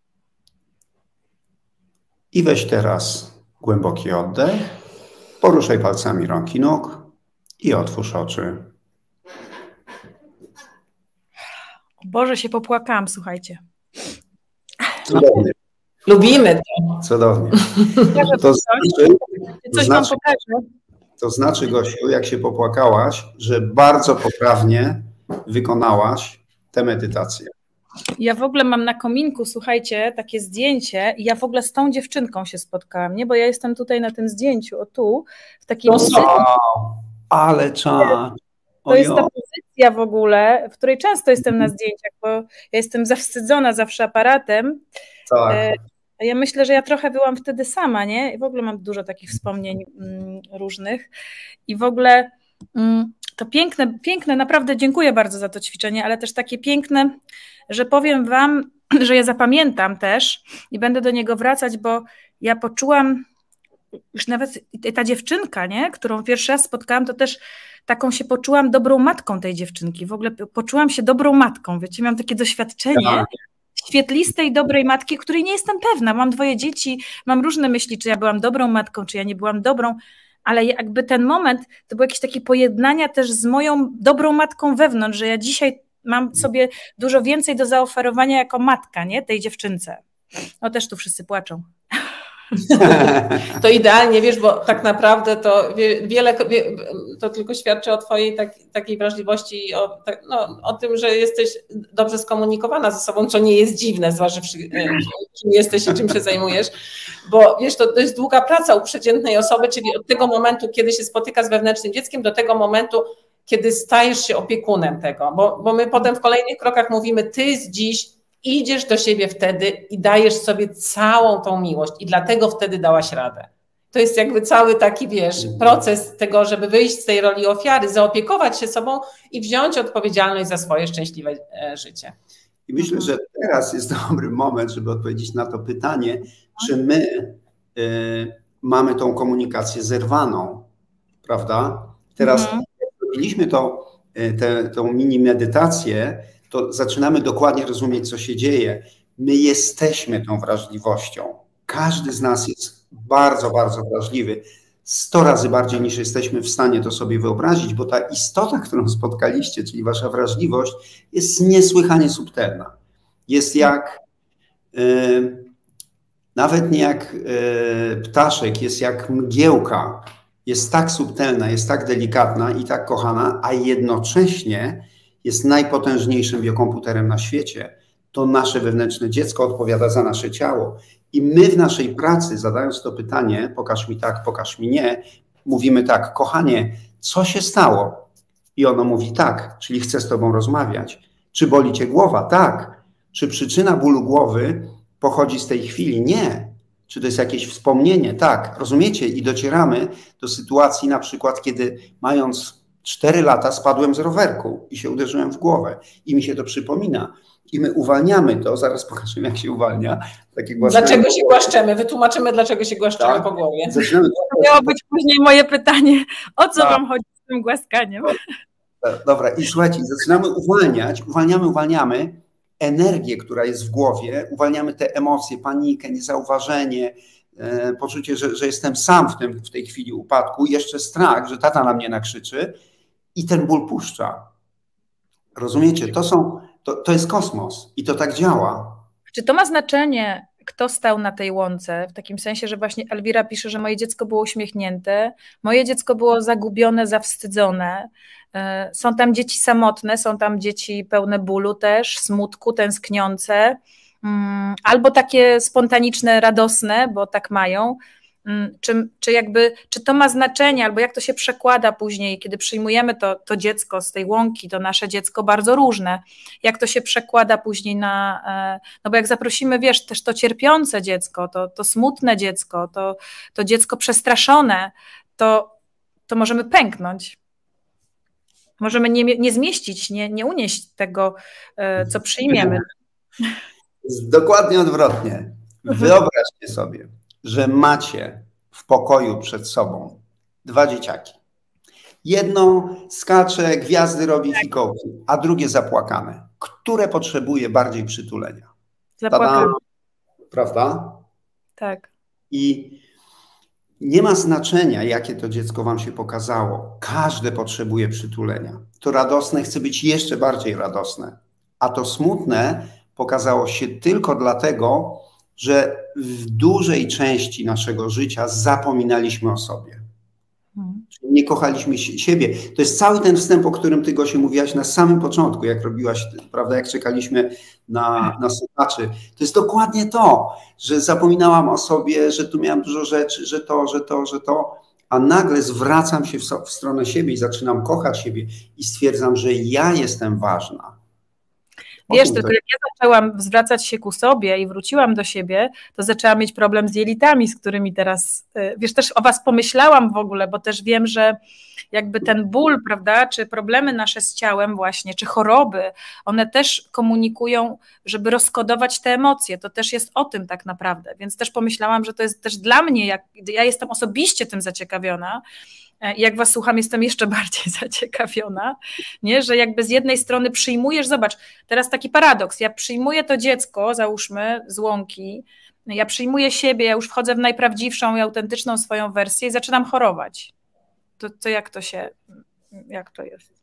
Speaker 3: I weź teraz głęboki oddech, poruszaj palcami rąk i nóg i otwórz oczy.
Speaker 1: Boże, się popłakałam, słuchajcie.
Speaker 3: Cudownie.
Speaker 2: Lubimy to.
Speaker 3: Cudownie. To znaczy, Gosiu, jak się popłakałaś, że bardzo poprawnie wykonałaś tę medytację.
Speaker 1: Ja w ogóle mam na kominku, słuchajcie, takie zdjęcie i ja w ogóle z tą dziewczynką się spotkałam, nie? Bo ja jestem tutaj na tym zdjęciu, o tu, w takiej pozycji.
Speaker 3: Ale czas.
Speaker 1: To jest ta pozycja w ogóle, w której często jestem na zdjęciach, bo ja jestem zawstydzona zawsze aparatem.
Speaker 3: Tak.
Speaker 1: Ja myślę, że ja trochę byłam wtedy sama, nie? I w ogóle mam dużo takich wspomnień różnych. I w ogóle to piękne, naprawdę dziękuję bardzo za to ćwiczenie, ale też takie piękne, że powiem Wam, że ja zapamiętam też i będę do niego wracać, bo ja poczułam, już nawet ta dziewczynka, nie? Którą pierwszy raz spotkałam, to też taką się poczułam dobrą matką tej dziewczynki. W ogóle poczułam się dobrą matką, wiecie, miałam takie doświadczenie świetlistej, dobrej matki, której nie jestem pewna. Mam 2 dzieci, mam różne myśli, czy ja byłam dobrą matką, czy ja nie byłam dobrą, ale jakby ten moment to było jakieś takie pojednania też z moją dobrą matką wewnątrz, że ja dzisiaj mam sobie dużo więcej do zaoferowania jako matka, nie? Tej dziewczynce. No też tu wszyscy płaczą.
Speaker 2: To idealnie, wiesz, bo tak naprawdę to to tylko świadczy o Twojej takiej wrażliwości i o tym, że jesteś dobrze skomunikowana ze sobą, co nie jest dziwne, zważywszy kim jesteś i czym się zajmujesz, bo wiesz, to jest długa praca u przeciętnej osoby, czyli od tego momentu, kiedy się spotyka z wewnętrznym dzieckiem, do tego momentu, kiedy stajesz się opiekunem tego, bo my potem w kolejnych krokach mówimy, Ty dziś idziesz do siebie wtedy i dajesz sobie całą tą miłość i dlatego wtedy dałaś radę. To jest jakby cały taki, proces tego, żeby wyjść z tej roli ofiary, zaopiekować się sobą i wziąć odpowiedzialność za swoje szczęśliwe życie.
Speaker 3: I myślę, że teraz jest dobry moment, żeby odpowiedzieć na to pytanie, czy my mamy tą komunikację zerwaną, prawda? Teraz jak robiliśmy tą mini medytację, to zaczynamy dokładnie rozumieć, co się dzieje. My jesteśmy tą wrażliwością. Każdy z nas jest bardzo, bardzo wrażliwy. 100 razy bardziej niż jesteśmy w stanie to sobie wyobrazić, bo ta istota, którą spotkaliście, czyli wasza wrażliwość, jest niesłychanie subtelna. Jest jak, nawet nie jak ptaszek, jest jak mgiełka. Jest tak subtelna, jest tak delikatna i tak kochana, a jednocześnie jest najpotężniejszym biokomputerem na świecie. To nasze wewnętrzne dziecko odpowiada za nasze ciało. I my w naszej pracy, zadając to pytanie, pokaż mi tak, pokaż mi nie, mówimy tak, kochanie, co się stało? I ono mówi tak, czyli chcę z tobą rozmawiać. Czy boli cię głowa? Tak. Czy przyczyna bólu głowy pochodzi z tej chwili? Nie. Czy to jest jakieś wspomnienie? Tak. Rozumiecie? I docieramy do sytuacji na przykład, kiedy mając 4 lata spadłem z rowerku i się uderzyłem w głowę i mi się to przypomina. I my uwalniamy to, zaraz pokażemy, jak się uwalnia.
Speaker 2: Dlaczego się głaszczemy? Wytłumaczymy, dlaczego się głaszczemy po głowie.
Speaker 1: To miało być później moje pytanie, o co wam chodzi z tym głaskaniem?
Speaker 3: Dobra, i słuchajcie, zaczynamy uwalniamy energię, która jest w głowie, uwalniamy te emocje, panikę, niezauważenie, poczucie, że jestem sam w tej chwili upadku, jeszcze strach, że tata na mnie nakrzyczy i ten ból puszcza. Rozumiecie? To jest kosmos i to tak działa.
Speaker 1: Czy to ma znaczenie, kto stał na tej łące? W takim sensie, że właśnie Elwira pisze, że moje dziecko było uśmiechnięte, moje dziecko było zagubione, zawstydzone. Są tam dzieci samotne, są tam dzieci pełne bólu też, smutku, tęskniące, albo takie spontaniczne, radosne, bo tak mają. Czy to ma znaczenie, albo jak to się przekłada później, kiedy przyjmujemy to dziecko z tej łąki, to nasze dziecko bardzo różne, jak to się przekłada później no bo jak zaprosimy, wiesz, też to cierpiące dziecko, to smutne dziecko, to dziecko przestraszone, to możemy pęknąć. Możemy nie zmieścić, nie unieść tego, co przyjmiemy.
Speaker 3: Jest dokładnie odwrotnie. Wyobraźcie sobie, że macie w pokoju przed sobą 2 dzieciaki. Jedno skacze, gwiazdy robi fikołki, a drugie zapłakane. Które potrzebuje bardziej przytulenia?
Speaker 1: Zapłakane.
Speaker 3: Prawda?
Speaker 1: Tak.
Speaker 3: I nie ma znaczenia, jakie to dziecko wam się pokazało. Każde potrzebuje przytulenia. To radosne chce być jeszcze bardziej radosne, a to smutne pokazało się tylko dlatego, że w dużej części naszego życia zapominaliśmy o sobie. Czyli nie kochaliśmy siebie. To jest cały ten wstęp, o którym ty, Gosiu, mówiłaś na samym początku, jak robiłaś, prawda, jak czekaliśmy na słuchaczy. To jest dokładnie to, że zapominałam o sobie, że tu miałam dużo rzeczy, że to, a nagle zwracam się w stronę siebie i zaczynam kochać siebie i stwierdzam, że ja jestem ważna.
Speaker 1: Wiesz, tylko jak ja zaczęłam zwracać się ku sobie i wróciłam do siebie, to zaczęłam mieć problem z jelitami, z którymi teraz, wiesz, też o was pomyślałam w ogóle, bo też wiem, że jakby ten ból, prawda, czy problemy nasze z ciałem właśnie, czy choroby, one też komunikują, żeby rozkodować te emocje, to też jest o tym tak naprawdę, więc też pomyślałam, że to jest też dla mnie, ja jestem osobiście tym zaciekawiona, jak was słucham, jestem jeszcze bardziej zaciekawiona, nie? Że jakby z jednej strony przyjmujesz, zobacz, teraz taki paradoks, ja przyjmuję to dziecko, załóżmy, z łąki, ja przyjmuję siebie, ja już wchodzę w najprawdziwszą i autentyczną swoją wersję i zaczynam chorować. To jak to jest?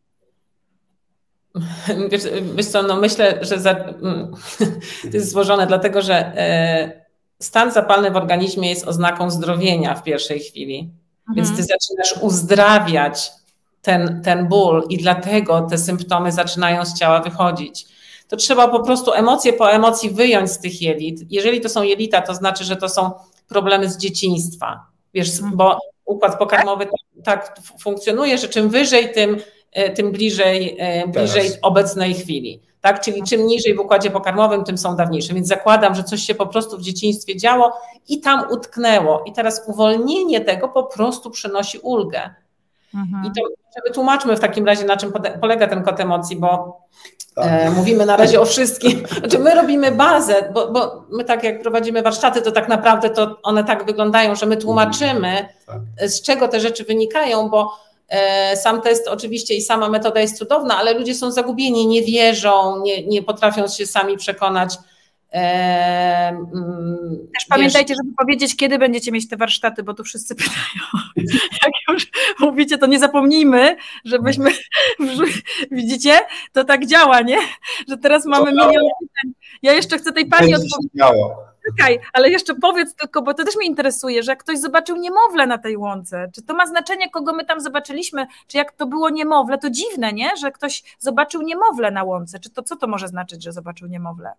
Speaker 2: Wiesz co, no myślę, że to jest złożone, dlatego że stan zapalny w organizmie jest oznaką zdrowienia w pierwszej chwili. Więc ty zaczynasz uzdrawiać ten ból i dlatego te symptomy zaczynają z ciała wychodzić. To trzeba po prostu emocje po emocji wyjąć z tych jelit. Jeżeli to są jelita, to znaczy, że to są problemy z dzieciństwa. Wiesz, bo układ pokarmowy tak funkcjonuje, że czym wyżej, tym bliżej obecnej chwili. Tak? Czyli czym niżej w układzie pokarmowym, tym są dawniejsze. Więc zakładam, że coś się po prostu w dzieciństwie działo i tam utknęło. I teraz uwolnienie tego po prostu przynosi ulgę. I to wytłumaczmy w takim razie, na czym polega ten kod emocji, bo mówimy na razie o wszystkim. Znaczy my robimy bazę, bo my tak jak prowadzimy warsztaty, to tak naprawdę to one tak wyglądają, że my tłumaczymy, z czego te rzeczy wynikają, bo sam test oczywiście i sama metoda jest cudowna, ale ludzie są zagubieni, nie wierzą, nie potrafią się sami przekonać.
Speaker 1: Też pamiętajcie, żeby powiedzieć, kiedy będziecie mieć te warsztaty, bo tu wszyscy pytają. Jak już mówicie, to nie zapomnijmy, żebyśmy, widzicie, to tak działa, nie? Że teraz mamy milion pytań. Ja jeszcze chcę tej pani odpowiedzieć. Czekaj, ale jeszcze powiedz tylko, bo to też mnie interesuje, że jak ktoś zobaczył niemowlę na tej łące, czy to ma znaczenie, kogo my tam zobaczyliśmy, czy jak to było niemowlę, to dziwne, nie? Że ktoś zobaczył niemowlę na łące, czy to co to może znaczyć, że zobaczył niemowlę?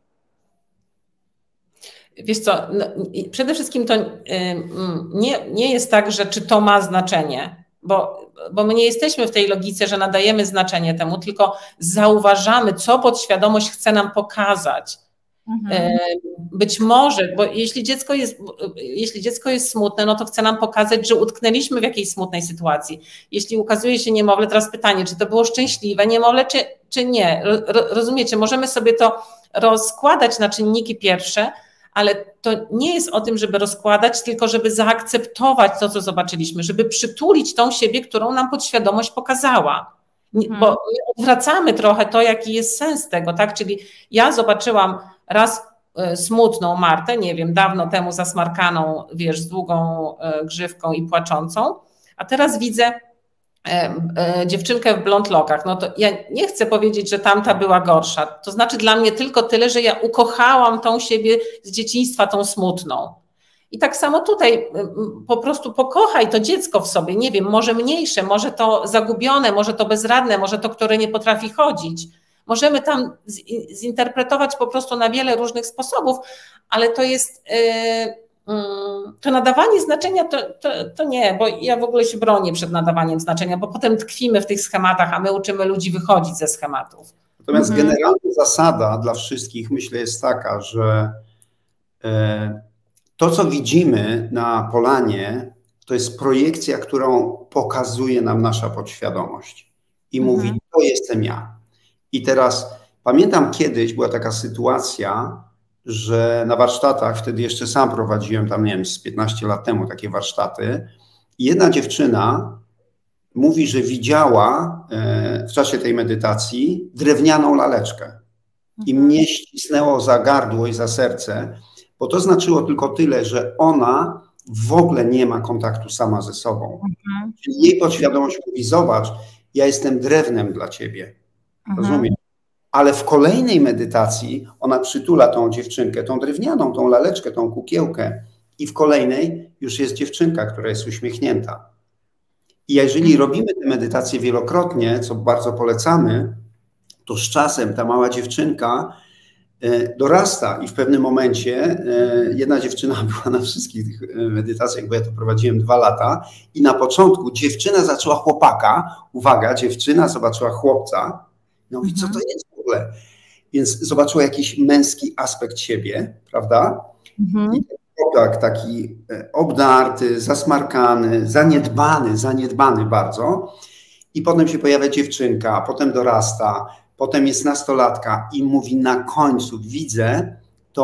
Speaker 2: Wiesz co, no, przede wszystkim to nie jest tak, że czy to ma znaczenie, bo my nie jesteśmy w tej logice, że nadajemy znaczenie temu, tylko zauważamy, co podświadomość chce nam pokazać. Być może, bo jeśli dziecko jest smutne, no to chce nam pokazać, że utknęliśmy w jakiejś smutnej sytuacji. Jeśli ukazuje się niemowlę, teraz pytanie, czy to było szczęśliwe niemowlę, czy nie. Rozumiecie, możemy sobie to rozkładać na czynniki pierwsze, ale to nie jest o tym, żeby rozkładać, tylko żeby zaakceptować to, co zobaczyliśmy, żeby przytulić tą siebie, którą nam podświadomość pokazała. Bo odwracamy trochę to, jaki jest sens tego, tak? Czyli ja zobaczyłam raz smutną Martę, nie wiem, dawno temu zasmarkaną, wiesz, z długą grzywką i płaczącą, a teraz widzę dziewczynkę w blond lokach. No to ja nie chcę powiedzieć, że tamta była gorsza. To znaczy dla mnie tylko tyle, że ja ukochałam tą siebie z dzieciństwa, tą smutną. I tak samo tutaj po prostu pokochaj to dziecko w sobie, nie wiem, może mniejsze, może to zagubione, może to bezradne, może to, które nie potrafi chodzić. Możemy tam zinterpretować po prostu na wiele różnych sposobów, ale to jest, to nadawanie znaczenia to nie, bo ja w ogóle się bronię przed nadawaniem znaczenia, bo potem tkwimy w tych schematach, a my uczymy ludzi wychodzić ze schematów.
Speaker 3: Natomiast generalna zasada dla wszystkich, myślę, jest taka, że to, co widzimy na polanie, to jest projekcja, którą pokazuje nam nasza podświadomość i mówi, to jestem ja. I teraz pamiętam kiedyś, była taka sytuacja, że na warsztatach, wtedy jeszcze sam prowadziłem tam, nie wiem, z 15 lat temu takie warsztaty i jedna dziewczyna mówi, że widziała w czasie tej medytacji drewnianą laleczkę i mnie ścisnęło za gardło i za serce, bo to znaczyło tylko tyle, że ona w ogóle nie ma kontaktu sama ze sobą. Czyli jej podświadomość mówi, zobacz, ja jestem drewnem dla ciebie. Rozumiem. Ale w kolejnej medytacji ona przytula tą dziewczynkę, tą drewnianą, tą laleczkę, tą kukiełkę i w kolejnej już jest dziewczynka, która jest uśmiechnięta. I jeżeli robimy tę medytację wielokrotnie, co bardzo polecamy, to z czasem ta mała dziewczynka dorasta i w pewnym momencie jedna dziewczyna była na wszystkich tych medytacjach, bo ja to prowadziłem 2 lata i na początku dziewczyna zaczęła chłopaka, uwaga, dziewczyna zobaczyła chłopca, no mówi, co to jest w ogóle? Więc zobaczyła jakiś męski aspekt siebie, prawda? I chłopak taki obdarty, zasmarkany, zaniedbany bardzo i potem się pojawia dziewczynka, potem dorasta, potem jest nastolatka i mówi na końcu, widzę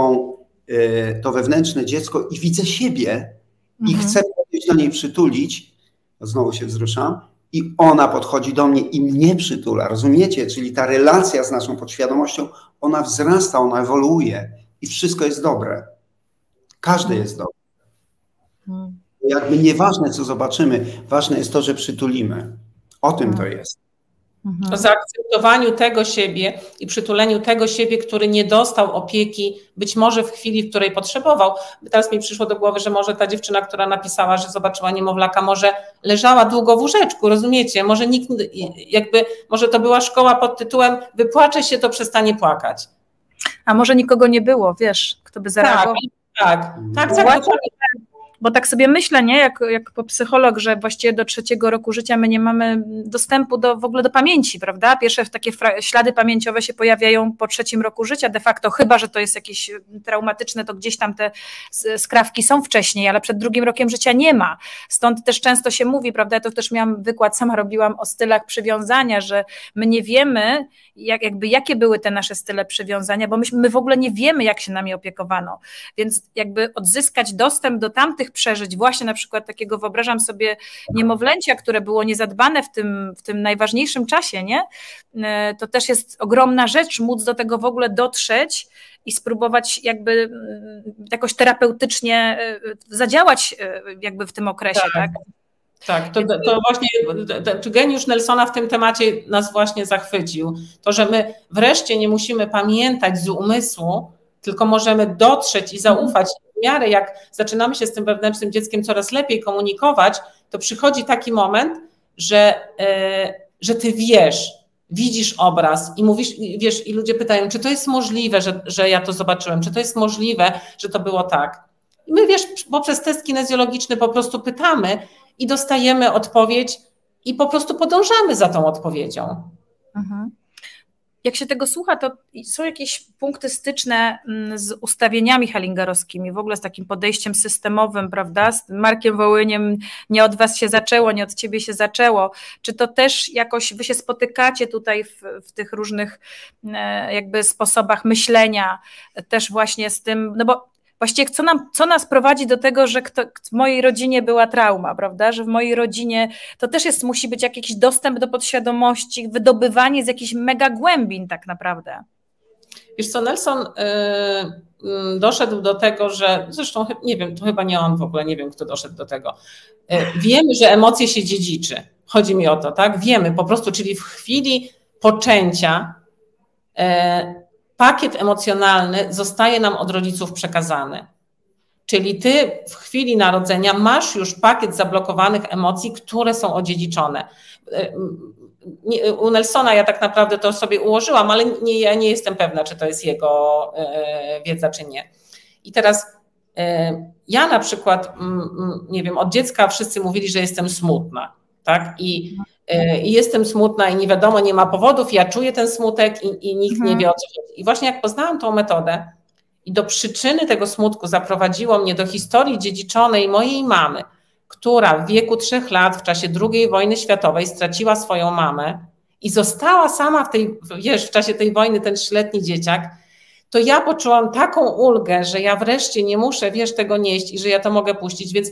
Speaker 3: to wewnętrzne dziecko i widzę siebie i chcę podejść do niej przytulić, znowu się wzruszam, i ona podchodzi do mnie i mnie przytula, rozumiecie? Czyli ta relacja z naszą podświadomością, ona wzrasta, ona ewoluuje i wszystko jest dobre. Każde jest dobre. Jakby nieważne, co zobaczymy, ważne jest to, że przytulimy. O tym to jest.
Speaker 2: O zaakceptowaniu tego siebie i przytuleniu tego siebie, który nie dostał opieki, być może w chwili, w której potrzebował. Teraz mi przyszło do głowy, że może ta dziewczyna, która napisała, że zobaczyła niemowlaka, może leżała długo w łóżeczku, rozumiecie? Może nikt, może to była szkoła pod tytułem wypłaczę się, to przestanie płakać.
Speaker 1: A może nikogo nie było, wiesz, kto by zareagował?
Speaker 2: Tak.
Speaker 1: bo tak sobie myślę, nie, jak psycholog, że właściwie do 3. roku życia my nie mamy dostępu w ogóle do pamięci, prawda? Pierwsze takie ślady pamięciowe się pojawiają po 3. roku życia de facto, chyba że to jest jakieś traumatyczne, to gdzieś tam te skrawki są wcześniej, ale przed 2. rokiem życia nie ma. Stąd też często się mówi, prawda, ja to też miałam wykład, sama robiłam o stylach przywiązania, że my nie wiemy, jakie były te nasze style przywiązania, bo my w ogóle nie wiemy, jak się nami opiekowano, więc jakby odzyskać dostęp do tamtych przeżyć, właśnie na przykład takiego, wyobrażam sobie, niemowlęcia, które było niezadbane w tym najważniejszym czasie, nie? To też jest ogromna rzecz, móc do tego w ogóle dotrzeć i spróbować jakby jakoś terapeutycznie zadziałać jakby w tym okresie, tak?
Speaker 2: Tak, to właśnie geniusz Nelsona w tym temacie nas właśnie zachwycił. To, że my wreszcie nie musimy pamiętać z umysłu, tylko możemy dotrzeć i zaufać. W miarę jak zaczynamy się z tym wewnętrznym dzieckiem coraz lepiej komunikować, to przychodzi taki moment, że ty widzisz obraz i mówisz, wiesz, i ludzie pytają, czy to jest możliwe, że ja to zobaczyłem, czy to jest możliwe, że to było tak. I my, wiesz, poprzez test kinezjologiczny po prostu pytamy i dostajemy odpowiedź i po prostu podążamy za tą odpowiedzią.
Speaker 1: Mhm. Jak się tego słucha, to są jakieś punkty styczne z ustawieniami hellingerowskimi, w ogóle z takim podejściem systemowym, prawda, z Markiem Wołyniem, nie od was się zaczęło, nie od ciebie się zaczęło. Czy to też jakoś wy się spotykacie tutaj w tych różnych jakby sposobach myślenia, też właśnie z tym, no bo właściwie co nas prowadzi do tego, że w mojej rodzinie była trauma, prawda? Że w mojej rodzinie to też musi być jakiś dostęp do podświadomości, wydobywanie z jakichś mega głębin tak naprawdę.
Speaker 2: Wiesz co, Nelson doszedł do tego, że zresztą nie wiem, to chyba nie on w ogóle, nie wiem kto doszedł do tego. Wiemy, że emocje się dziedziczy. Chodzi mi o to, tak? Wiemy po prostu, czyli w chwili poczęcia pakiet emocjonalny zostaje nam od rodziców przekazany. Czyli ty w chwili narodzenia masz już pakiet zablokowanych emocji, które są odziedziczone. U Nelsona ja tak naprawdę to sobie ułożyłam, ale ja nie jestem pewna, czy to jest jego wiedza, czy nie. I teraz ja na przykład, nie wiem, od dziecka wszyscy mówili, że jestem smutna, tak? I jestem smutna i nie wiadomo, nie ma powodów, ja czuję ten smutek i nikt nie wie, o co chodzi. I właśnie jak poznałam tą metodę i do przyczyny tego smutku zaprowadziło mnie do historii dziedziczonej mojej mamy, która w wieku 3 lat w czasie II wojny światowej straciła swoją mamę i została sama w czasie tej wojny, ten 3-letni dzieciak, to ja poczułam taką ulgę, że ja wreszcie nie muszę, tego nieść i że ja to mogę puścić, więc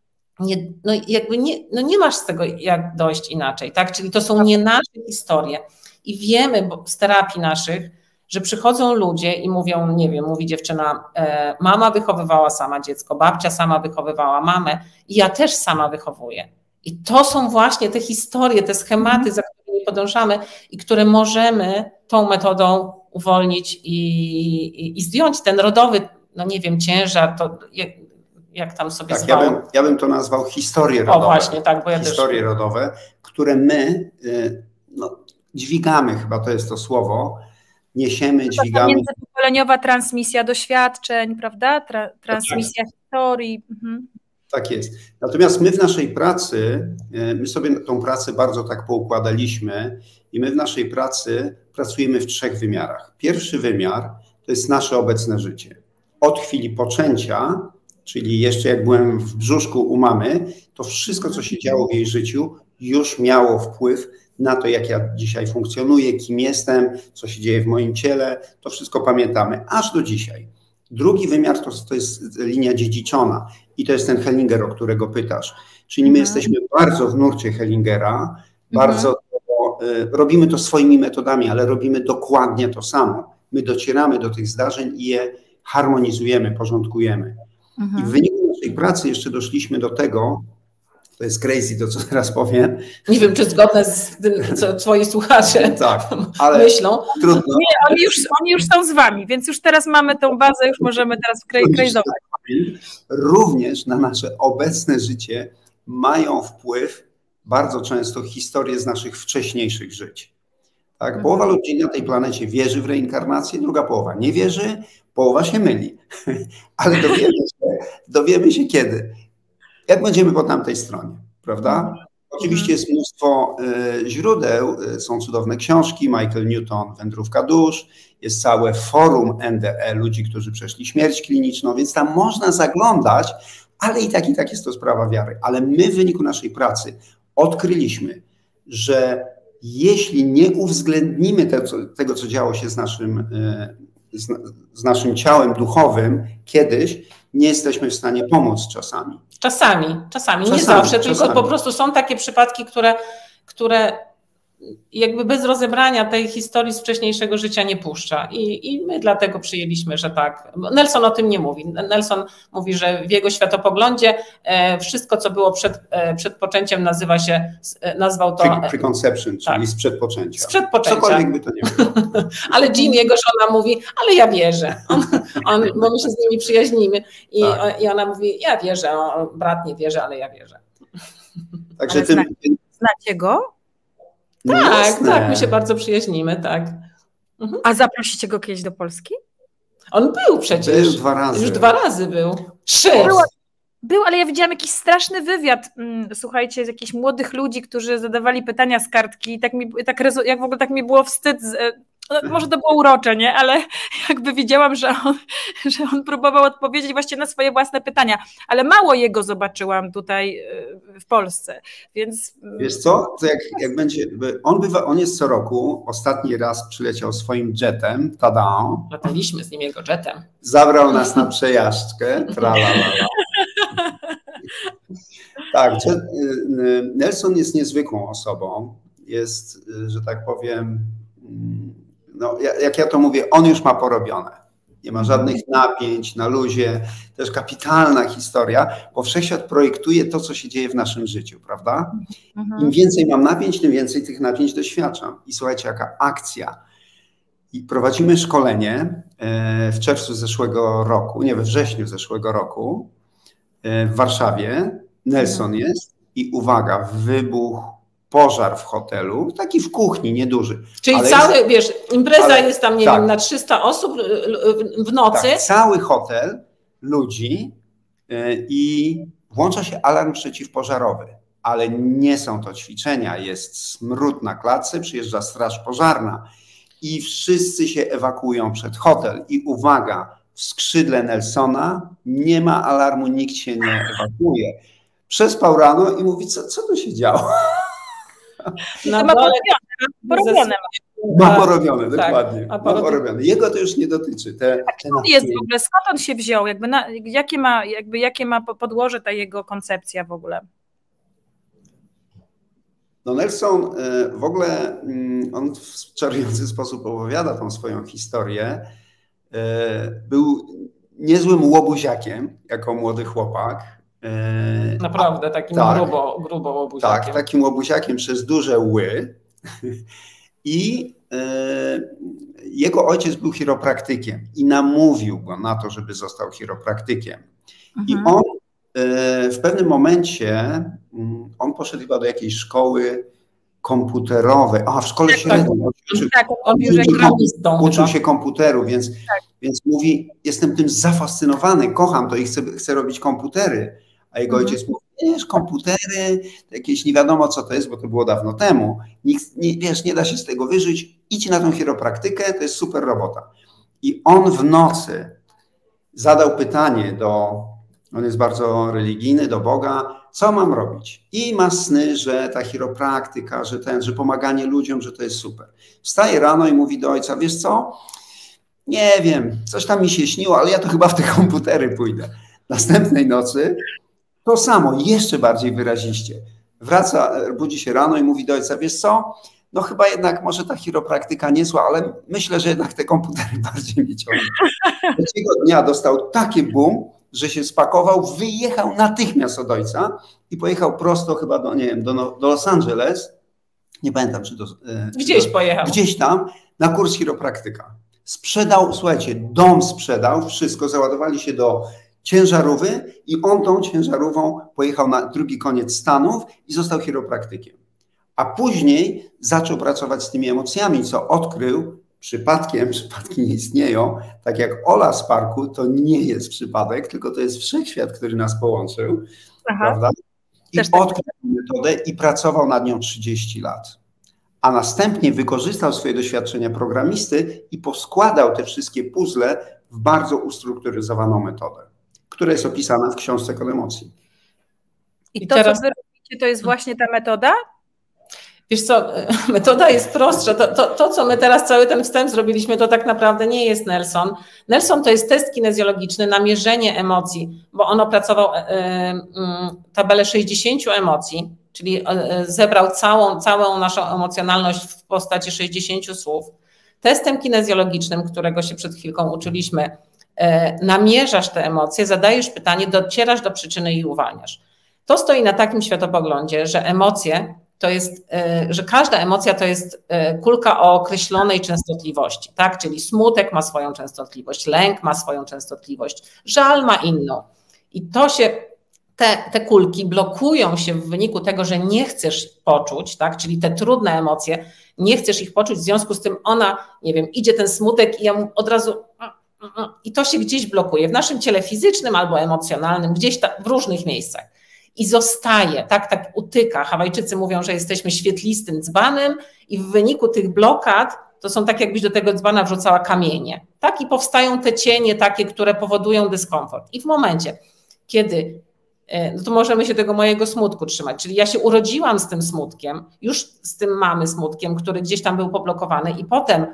Speaker 2: nie masz z tego jak dojść inaczej, tak? Czyli to są nie nasze historie i wiemy z terapii naszych, że przychodzą ludzie i mówią, nie wiem, mówi dziewczyna, mama wychowywała sama dziecko, babcia sama wychowywała mamę i ja też sama wychowuję. I to są właśnie te historie, te schematy, za którymi podążamy i które możemy tą metodą uwolnić i zdjąć ten rodowy, nie wiem, ciężar, to jak tam sobie zwał.
Speaker 3: Ja bym to nazwał historie rodowe.
Speaker 2: O właśnie, tak, bo ja
Speaker 3: historie
Speaker 2: też.
Speaker 3: rodowe, które my dźwigamy, chyba to jest to słowo, niesiemy, dźwigamy.
Speaker 1: Międzypokoleniowa transmisja doświadczeń, prawda? Transmisja historii. Mhm.
Speaker 3: Tak jest. Natomiast my w naszej pracy, my sobie tą pracę bardzo tak poukładaliśmy i my w naszej pracy pracujemy w 3 wymiarach. Pierwszy wymiar to jest nasze obecne życie. Od chwili poczęcia, czyli jeszcze jak byłem w brzuszku u mamy, to wszystko, co się działo w jej życiu, już miało wpływ na to, jak ja dzisiaj funkcjonuję, kim jestem, co się dzieje w moim ciele, to wszystko pamiętamy, aż do dzisiaj. Drugi wymiar to jest linia dziedziczona i to jest ten Hellinger, o którego pytasz. Czyli my jesteśmy bardzo w nurcie Hellingera, bardzo robimy to swoimi metodami, ale robimy dokładnie to samo. My docieramy do tych zdarzeń i je harmonizujemy, porządkujemy. I w wyniku naszej pracy jeszcze doszliśmy do tego, to jest crazy to, co teraz powiem.
Speaker 2: Nie wiem, czy zgodne z tym, co twoi słuchacze myślą.
Speaker 3: Trudno.
Speaker 1: Nie, oni już są z wami, więc już teraz mamy tą bazę, już możemy teraz krejzować.
Speaker 3: Również na nasze obecne życie mają wpływ bardzo często historie z naszych wcześniejszych żyć. Tak? Połowa ludzi na tej planecie wierzy w reinkarnację, druga połowa nie wierzy, połowa się myli. Ale dowiemy się kiedy. Jak będziemy po tamtej stronie, prawda? Oczywiście jest mnóstwo źródeł, są cudowne książki, Michael Newton, Wędrówka dusz, jest całe forum NDE, ludzi, którzy przeszli śmierć kliniczną, więc tam można zaglądać, ale i tak jest to sprawa wiary. Ale my w wyniku naszej pracy odkryliśmy, że jeśli nie uwzględnimy tego, co działo się z naszym ciałem duchowym kiedyś, nie jesteśmy w stanie pomóc czasami.
Speaker 2: Czasami, nie zawsze, tylko po prostu są takie przypadki, które jakby bez rozebrania tej historii z wcześniejszego życia nie puszcza. I my dlatego przyjęliśmy, że tak. Nelson o tym nie mówi. Nelson mówi, że w jego światopoglądzie wszystko, co było przed poczęciem, nazwał to...
Speaker 3: Preconception, czyli sprzed poczęcia.
Speaker 2: Sprzed poczęcia.
Speaker 3: Cokolwiek by to nie było.
Speaker 2: Ale Jean, jego żona, mówi, ale ja wierzę. Bo my się z nimi przyjaźnimy. I ona mówi, ja wierzę, brat nie wierzy, ale ja wierzę.
Speaker 3: Także
Speaker 1: Znacie go?
Speaker 2: Tak, my się bardzo przyjaźnimy, tak.
Speaker 1: A zaprosicie go kiedyś do Polski?
Speaker 2: On był przecież.
Speaker 3: Był 2 razy.
Speaker 2: Już 2 razy był. 3.
Speaker 1: Był, ale ja widziałam jakiś straszny wywiad, słuchajcie, z jakichś młodych ludzi, którzy zadawali pytania z kartki i jak w ogóle tak mi było wstyd, może to było urocze, nie? Ale jakby widziałam, że on próbował odpowiedzieć właśnie na swoje własne pytania, ale mało jego zobaczyłam tutaj w Polsce, więc...
Speaker 3: Wiesz co, to jak będzie, on jest co roku, ostatni raz przyleciał swoim jetem, tada.
Speaker 2: Lataliśmy z nim jego jetem.
Speaker 3: Zabrał nas na przejażdżkę, tralalala. Tak, Nelson jest niezwykłą osobą, jest, że tak powiem, no, jak ja to mówię, on już ma porobione. Nie ma żadnych napięć, na luzie. Też kapitalna historia, bo wszechświat projektuje to, co się dzieje w naszym życiu, prawda? Im więcej mam napięć, tym więcej tych napięć doświadczam. I słuchajcie, jaka akcja. I prowadzimy szkolenie w czerwcu zeszłego roku, nie, we wrześniu zeszłego roku w Warszawie. Nelson jest i uwaga, pożar w hotelu, taki w kuchni, nieduży.
Speaker 2: Czyli cały, wiesz, impreza jest tam, nie wiem, na 300 osób w nocy.
Speaker 3: Tak, cały hotel ludzi i włącza się alarm przeciwpożarowy, ale nie są to ćwiczenia, jest smród na klatce, przyjeżdża straż pożarna i wszyscy się ewakuują przed hotel i uwaga, w skrzydle Nelsona nie ma alarmu, nikt się nie ewakuuje. Przespał rano i mówi, co tu się działo?
Speaker 2: No,
Speaker 1: ma porobione.
Speaker 3: Ma porobione, dokładnie.
Speaker 2: Tak,
Speaker 3: ma porobione. Jego to już nie dotyczy.
Speaker 1: Jest w ogóle, skąd on się wziął? Jakie ma podłoże ta jego koncepcja w ogóle?
Speaker 3: No Nelson w ogóle, on w czarujący sposób opowiada tą swoją historię. Był niezłym łobuziakiem jako młody chłopak.
Speaker 2: Naprawdę, takim grubo łobuziakiem.
Speaker 3: Tak, takim łobuziakiem przez duże ły. I jego ojciec był chiropraktykiem i namówił go na to, żeby został chiropraktykiem. I on w pewnym momencie, on poszedł chyba do jakiejś szkoły komputerowej. W szkole średniej. Uczył się komputeru, więc mówi, jestem tym zafascynowany, kocham to i chcę robić komputery. A jego ojciec mówi, wiesz, komputery, jakieś nie wiadomo co to jest, bo to było dawno temu. Nie da się z tego wyżyć. Idź na tą chiropraktykę, to jest super robota. I on w nocy zadał pytanie on jest bardzo religijny, do Boga, co mam robić? I ma sny, że ta chiropraktyka, że pomaganie ludziom, że to jest super. Wstaje rano i mówi do ojca, wiesz co? Nie wiem, coś tam mi się śniło, ale ja to chyba w te komputery pójdę. Następnej nocy to samo, jeszcze bardziej wyraziście. Budzi się rano i mówi do ojca, wiesz co? No chyba jednak może ta chiropraktyka niezła, ale myślę, że jednak te komputery bardziej mnie ciągną. Trzeciego dnia dostał taki boom, że się spakował, wyjechał natychmiast od ojca i pojechał prosto chyba do Los Angeles. Nie pamiętam, czy
Speaker 2: pojechał.
Speaker 3: Gdzieś tam na kurs chiropraktyka. Słuchajcie, dom sprzedał, wszystko, załadowali się do ciężarówy i on tą ciężarówą pojechał na drugi koniec Stanów i został chiropraktykiem. A później zaczął pracować z tymi emocjami, co odkrył przypadki nie istnieją, tak jak Ola z parku, to nie jest przypadek, tylko to jest wszechświat, który nas połączył. prawda? I odkrył metodę i pracował nad nią 30 lat. A następnie wykorzystał swoje doświadczenia programisty i poskładał te wszystkie puzzle w bardzo ustrukturyzowaną metodę, która jest opisana w książce Kod Emocji.
Speaker 1: I to, teraz, co wy robicie, to jest właśnie ta metoda?
Speaker 2: Wiesz co, metoda jest prostsza. To, co my teraz cały ten wstęp zrobiliśmy, to tak naprawdę nie jest Nelson. Nelson to jest test kinezjologiczny na mierzenie emocji, bo on opracował tabelę 60 emocji, czyli zebrał całą naszą emocjonalność w postaci 60 słów. Testem kinezjologicznym, którego się przed chwilką uczyliśmy, namierzasz te emocje, zadajesz pytanie, docierasz do przyczyny i uwalniasz. To stoi na takim światopoglądzie, że emocje to jest, że każda emocja to jest kulka o określonej częstotliwości, tak? Czyli smutek ma swoją częstotliwość, lęk ma swoją częstotliwość, żal ma inną. I to się, te kulki blokują się w wyniku tego, że nie chcesz poczuć, tak? Czyli te trudne emocje, nie chcesz ich poczuć, w związku z tym ona, nie wiem, idzie ten smutek i ja mu od razu... I to się gdzieś blokuje w naszym ciele fizycznym albo emocjonalnym, gdzieś w różnych miejscach. I zostaje, tak utyka. Hawajczycy mówią, że jesteśmy świetlistym dzbanem i w wyniku tych blokad to są tak, jakbyś do tego dzbana wrzucała kamienie. Tak? I powstają te cienie takie, które powodują dyskomfort. I w momencie, kiedy, no to możemy się tego mojego smutku trzymać, czyli ja się urodziłam z tym smutkiem, już z tym mamy smutkiem, który gdzieś tam był poblokowany i potem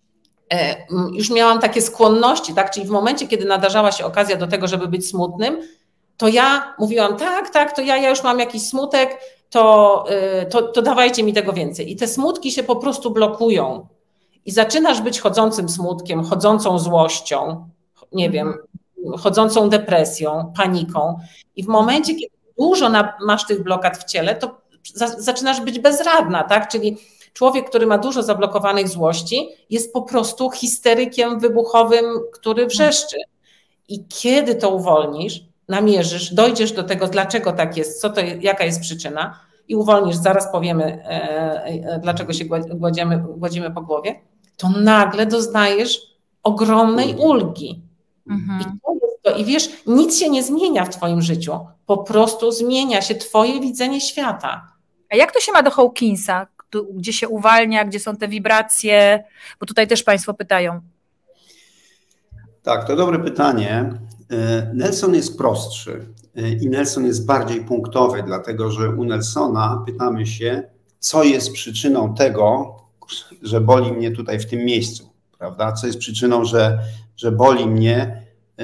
Speaker 2: już miałam takie skłonności, tak? Czyli w momencie, kiedy nadarzała się okazja do tego, żeby być smutnym, to ja mówiłam, tak, to ja już mam jakiś smutek, to dawajcie mi tego więcej. I te smutki się po prostu blokują. I zaczynasz być chodzącym smutkiem, chodzącą złością, nie wiem, chodzącą depresją, paniką. I w momencie, kiedy dużo masz tych blokad w ciele, to zaczynasz być bezradna, tak? Czyli człowiek, który ma dużo zablokowanych złości, jest po prostu histerykiem wybuchowym, który wrzeszczy. I kiedy to uwolnisz, namierzysz, dojdziesz do tego, dlaczego tak jest, jaka jest przyczyna i uwolnisz, zaraz powiemy, dlaczego się głodzimy po głowie, to nagle doznajesz ogromnej ulgi. I to jest to. I wiesz, nic się nie zmienia w twoim życiu, po prostu zmienia się twoje widzenie świata.
Speaker 1: A jak to się ma do Hawkinsa, gdzie się uwalnia, gdzie są te wibracje, bo tutaj też Państwo pytają.
Speaker 3: Tak, to dobre pytanie. Nelson jest prostszy i Nelson jest bardziej punktowy, dlatego że u Nelsona pytamy się, co jest przyczyną tego, że boli mnie tutaj w tym miejscu, prawda? Co jest przyczyną, że boli mnie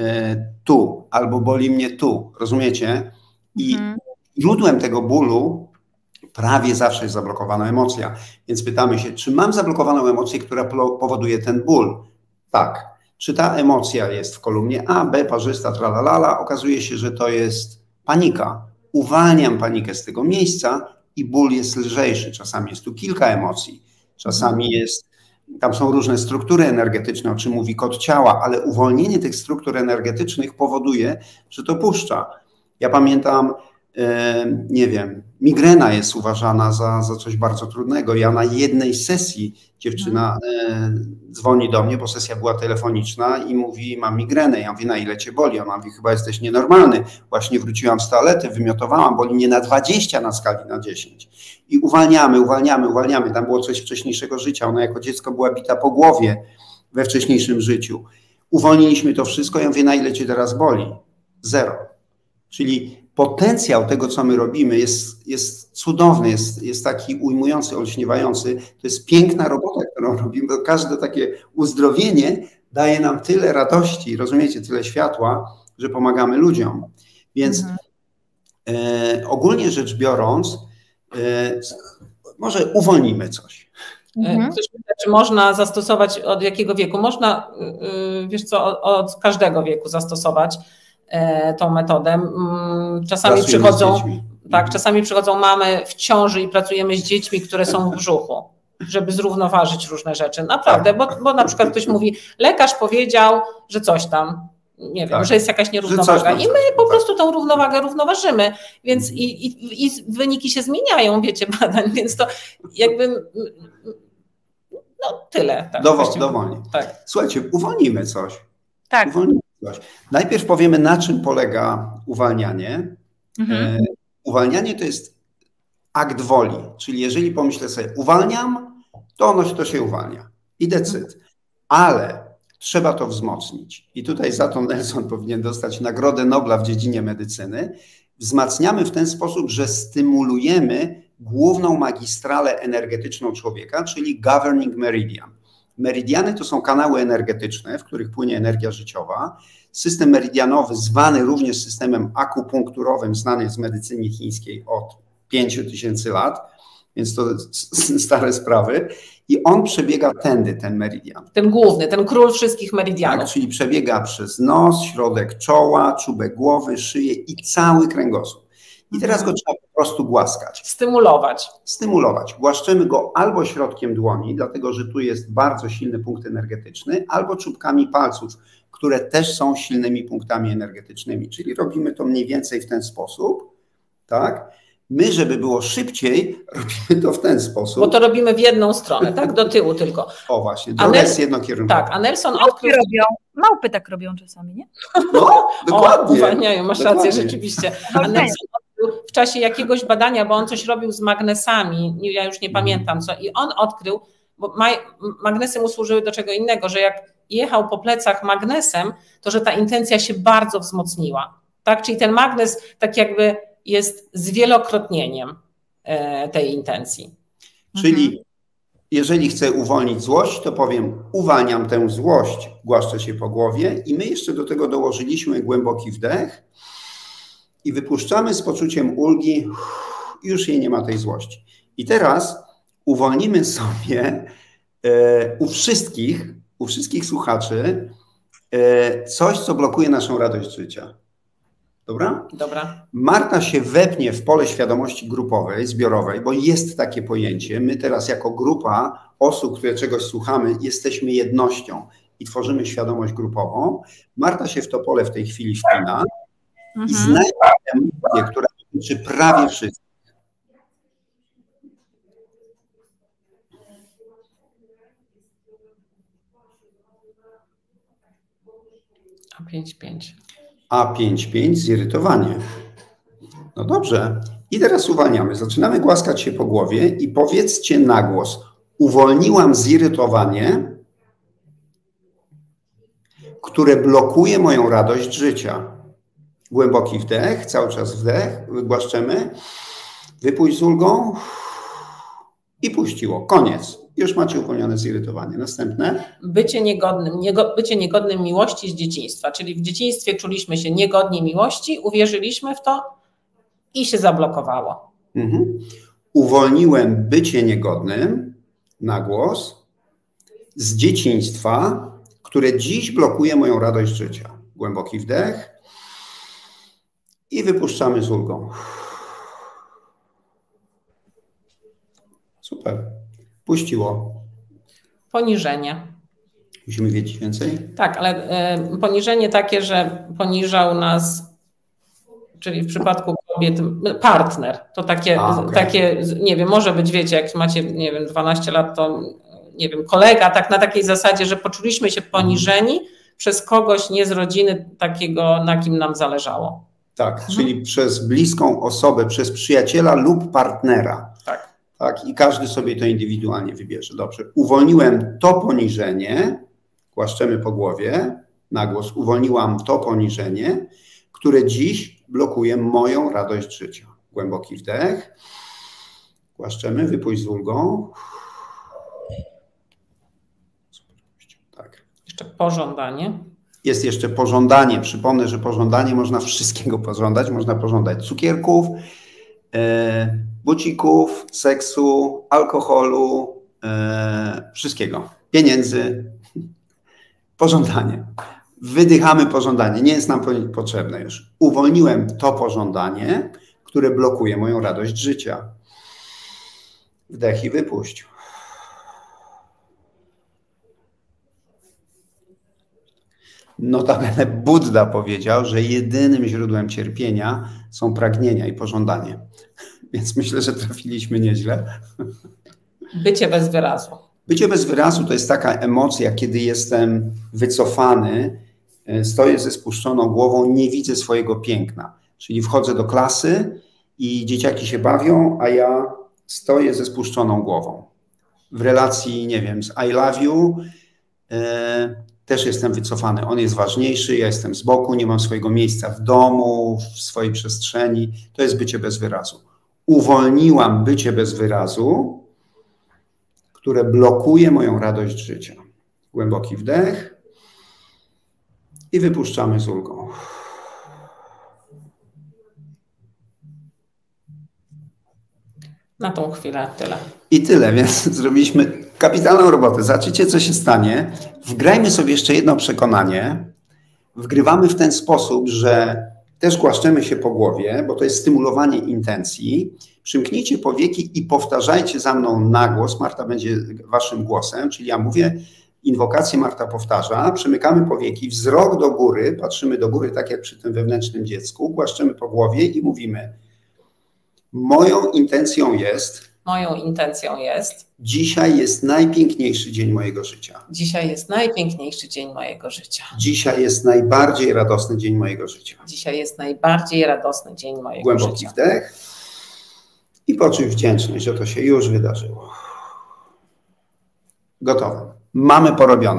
Speaker 3: tu albo boli mnie tu, rozumiecie? I źródłem tego bólu prawie zawsze jest zablokowana emocja. Więc pytamy się, czy mam zablokowaną emocję, która powoduje ten ból? Tak. Czy ta emocja jest w kolumnie A, B, parzysta, tralalala? Okazuje się, że to jest panika. Uwalniam panikę z tego miejsca i ból jest lżejszy. Czasami jest tu kilka emocji, czasami jest, tam są różne struktury energetyczne, o czym mówi kod ciała, ale uwolnienie tych struktur energetycznych powoduje, że to puszcza. Ja pamiętam, nie wiem, migrena jest uważana za coś bardzo trudnego. Ja na jednej sesji dziewczyna dzwoni do mnie, bo sesja była telefoniczna i mówi, mam migrenę. Ja mówię, na ile cię boli? Ona mówi, chyba jesteś nienormalny. Właśnie wróciłam z toalety, wymiotowałam, boli mnie na 20 na skali na 10. I uwalniamy. Tam było coś wcześniejszego życia. Ona jako dziecko była bita po głowie we wcześniejszym życiu. Uwolniliśmy to wszystko. Ja mówię, na ile cię teraz boli? 0. Czyli potencjał tego, co my robimy, jest cudowny, jest taki ujmujący, olśniewający. To jest piękna robota, którą robimy. Każde takie uzdrowienie daje nam tyle radości, rozumiecie, tyle światła, że pomagamy ludziom. Więc ogólnie rzecz biorąc, może uwolnimy coś.
Speaker 2: Ktoś pyta, czy można zastosować od jakiego wieku? Można, wiesz co, od każdego wieku zastosować tą metodę. Czasami przychodzą mamy w ciąży i pracujemy z dziećmi, które są w brzuchu, żeby zrównoważyć różne rzeczy. Naprawdę, bo na przykład ktoś mówi, lekarz powiedział, że coś tam, nie wiem, że jest jakaś nierównowaga i my po prostu tą równowagę równoważymy, więc i wyniki się zmieniają, wiecie, badań, więc to jakby no tyle. Tak,
Speaker 3: dowolnie.
Speaker 2: Tak.
Speaker 3: Słuchajcie, uwolnimy coś.
Speaker 1: Tak.
Speaker 3: Najpierw powiemy, na czym polega uwalnianie, Uwalnianie to jest akt woli, czyli jeżeli pomyślę sobie uwalniam, to się uwalnia i decyd. Ale trzeba to wzmocnić. I tutaj za to Nelson powinien dostać Nagrodę Nobla w dziedzinie medycyny. Wzmacniamy w ten sposób, że stymulujemy główną magistralę energetyczną człowieka, czyli governing meridian. Meridiany to są kanały energetyczne, w których płynie energia życiowa. System meridianowy, zwany również systemem akupunkturowym, znany jest w medycynie chińskiej od 5000 lat, więc to stare sprawy. I on przebiega tędy, ten meridian.
Speaker 2: Ten główny, ten król wszystkich meridianów.
Speaker 3: Tak, czyli przebiega przez nos, środek czoła, czubek głowy, szyję i cały kręgosłup. I teraz go trzeba po prostu głaskać.
Speaker 2: Stymulować.
Speaker 3: Stymulować. Głaszczemy go albo środkiem dłoni, dlatego że tu jest bardzo silny punkt energetyczny, albo czubkami palców, które też są silnymi punktami energetycznymi. Czyli robimy to mniej więcej w ten sposób, tak? My, żeby było szybciej, robimy to w ten sposób.
Speaker 2: Bo to robimy w jedną stronę, tak? Do tyłu tylko.
Speaker 3: O właśnie, droga jest jednokierunkowa.
Speaker 2: Tak, a Nelson
Speaker 1: odkrył... Małpy tak robią czasami, nie?
Speaker 3: No, dokładnie.
Speaker 2: Uwalniają, masz rację, rzeczywiście. A Nelson odkrył w czasie jakiegoś badania, bo on coś robił z magnesami, ja już nie pamiętam co, i on odkrył, bo magnesy mu służyły do czego innego, że jak jechał po plecach magnesem, to że ta intencja się bardzo wzmocniła. Tak? Czyli ten magnes tak jakby jest zwielokrotnieniem tej intencji.
Speaker 3: Czyli jeżeli chcę uwolnić złość, to powiem uwalniam tę złość, głaszczę się po głowie i my jeszcze do tego dołożyliśmy głęboki wdech i wypuszczamy z poczuciem ulgi, już jej nie ma tej złości. I teraz uwolnimy sobie u wszystkich słuchaczy coś, co blokuje naszą radość życia. Dobra?
Speaker 2: Dobra.
Speaker 3: Marta się wepnie w pole świadomości grupowej, zbiorowej, bo jest takie pojęcie. My teraz jako grupa osób, które czegoś słuchamy, jesteśmy jednością i tworzymy świadomość grupową. Marta się w to pole w tej chwili wpina i znajdzie emocję, która dotyczy prawie wszystkich.
Speaker 2: A5-5.
Speaker 3: A5-5, zirytowanie. No dobrze. I teraz uwalniamy. Zaczynamy głaskać się po głowie i powiedzcie na głos. Uwolniłam zirytowanie, które blokuje moją radość życia. Głęboki wdech, cały czas wdech, wygłaszczemy. Wypuść z ulgą i puściło. Koniec. Już macie uwolnione zirytowanie. Następne.
Speaker 2: Bycie niegodnym miłości z dzieciństwa. Czyli w dzieciństwie czuliśmy się niegodni miłości, uwierzyliśmy w to i się zablokowało.
Speaker 3: Uwolniłem bycie niegodnym na głos z dzieciństwa, które dziś blokuje moją radość życia. Głęboki wdech i wypuszczamy z ulgą. Super. Puściło.
Speaker 2: Poniżenie.
Speaker 3: Musimy wiedzieć więcej?
Speaker 2: Tak, ale poniżenie takie, że poniżał nas, czyli w przypadku kobiet partner. To takie, nie wiem, może być, wiecie, jak macie, nie wiem, 12 lat, to nie wiem, kolega, tak na takiej zasadzie, że poczuliśmy się poniżeni przez kogoś nie z rodziny takiego, na kim nam zależało.
Speaker 3: Tak, czyli przez bliską osobę, przez przyjaciela lub partnera. Tak, i każdy sobie to indywidualnie wybierze. Dobrze, uwolniłem to poniżenie, głaszczemy po głowie, na głos, uwolniłam to poniżenie, które dziś blokuje moją radość życia. Głęboki wdech, głaszczemy, wypuść z ulgą. Tak.
Speaker 2: Jeszcze pożądanie.
Speaker 3: Jest jeszcze pożądanie. Przypomnę, że pożądanie można wszystkiego pożądać. Można pożądać cukierków, bucików, seksu, alkoholu, wszystkiego. Pieniędzy. Pożądanie. Wydychamy pożądanie. Nie jest nam potrzebne już. Uwolniłem to pożądanie, które blokuje moją radość życia. Wdech i wypuść. Notabene Buddha powiedział, że jedynym źródłem cierpienia są pragnienia i pożądanie. Więc myślę, że trafiliśmy nieźle.
Speaker 2: Bycie bez wyrazu.
Speaker 3: Bycie bez wyrazu to jest taka emocja, kiedy jestem wycofany, stoję ze spuszczoną głową, nie widzę swojego piękna. Czyli wchodzę do klasy i dzieciaki się bawią, a ja stoję ze spuszczoną głową. W relacji, nie wiem, z I love you też jestem wycofany. On jest ważniejszy, ja jestem z boku, nie mam swojego miejsca w domu, w swojej przestrzeni. To jest bycie bez wyrazu. Uwolniłam bycie bez wyrazu, które blokuje moją radość życia. Głęboki wdech i wypuszczamy z ulgą.
Speaker 2: Na tą chwilę tyle.
Speaker 3: I tyle, więc zrobiliśmy kapitalną robotę. Zobaczycie, co się stanie. Wgrajmy sobie jeszcze jedno przekonanie. Wgrywamy w ten sposób, że też głaszczemy się po głowie, bo to jest stymulowanie intencji. Przymknijcie powieki i powtarzajcie za mną na głos. Marta będzie waszym głosem, czyli ja mówię inwokację, Marta powtarza. Przymykamy powieki, wzrok do góry, patrzymy do góry, tak jak przy tym wewnętrznym dziecku, głaszczemy po głowie i mówimy: moją intencją jest...
Speaker 2: Moją intencją jest...
Speaker 3: Dzisiaj jest najpiękniejszy dzień mojego życia.
Speaker 2: Dzisiaj jest najpiękniejszy dzień mojego życia.
Speaker 3: Dzisiaj jest najbardziej radosny dzień mojego życia.
Speaker 2: Dzisiaj jest najbardziej radosny dzień mojego
Speaker 3: Głęboki
Speaker 2: życia.
Speaker 3: wdech i poczuj wdzięczność, że to się już wydarzyło. Gotowe. Mamy porobione.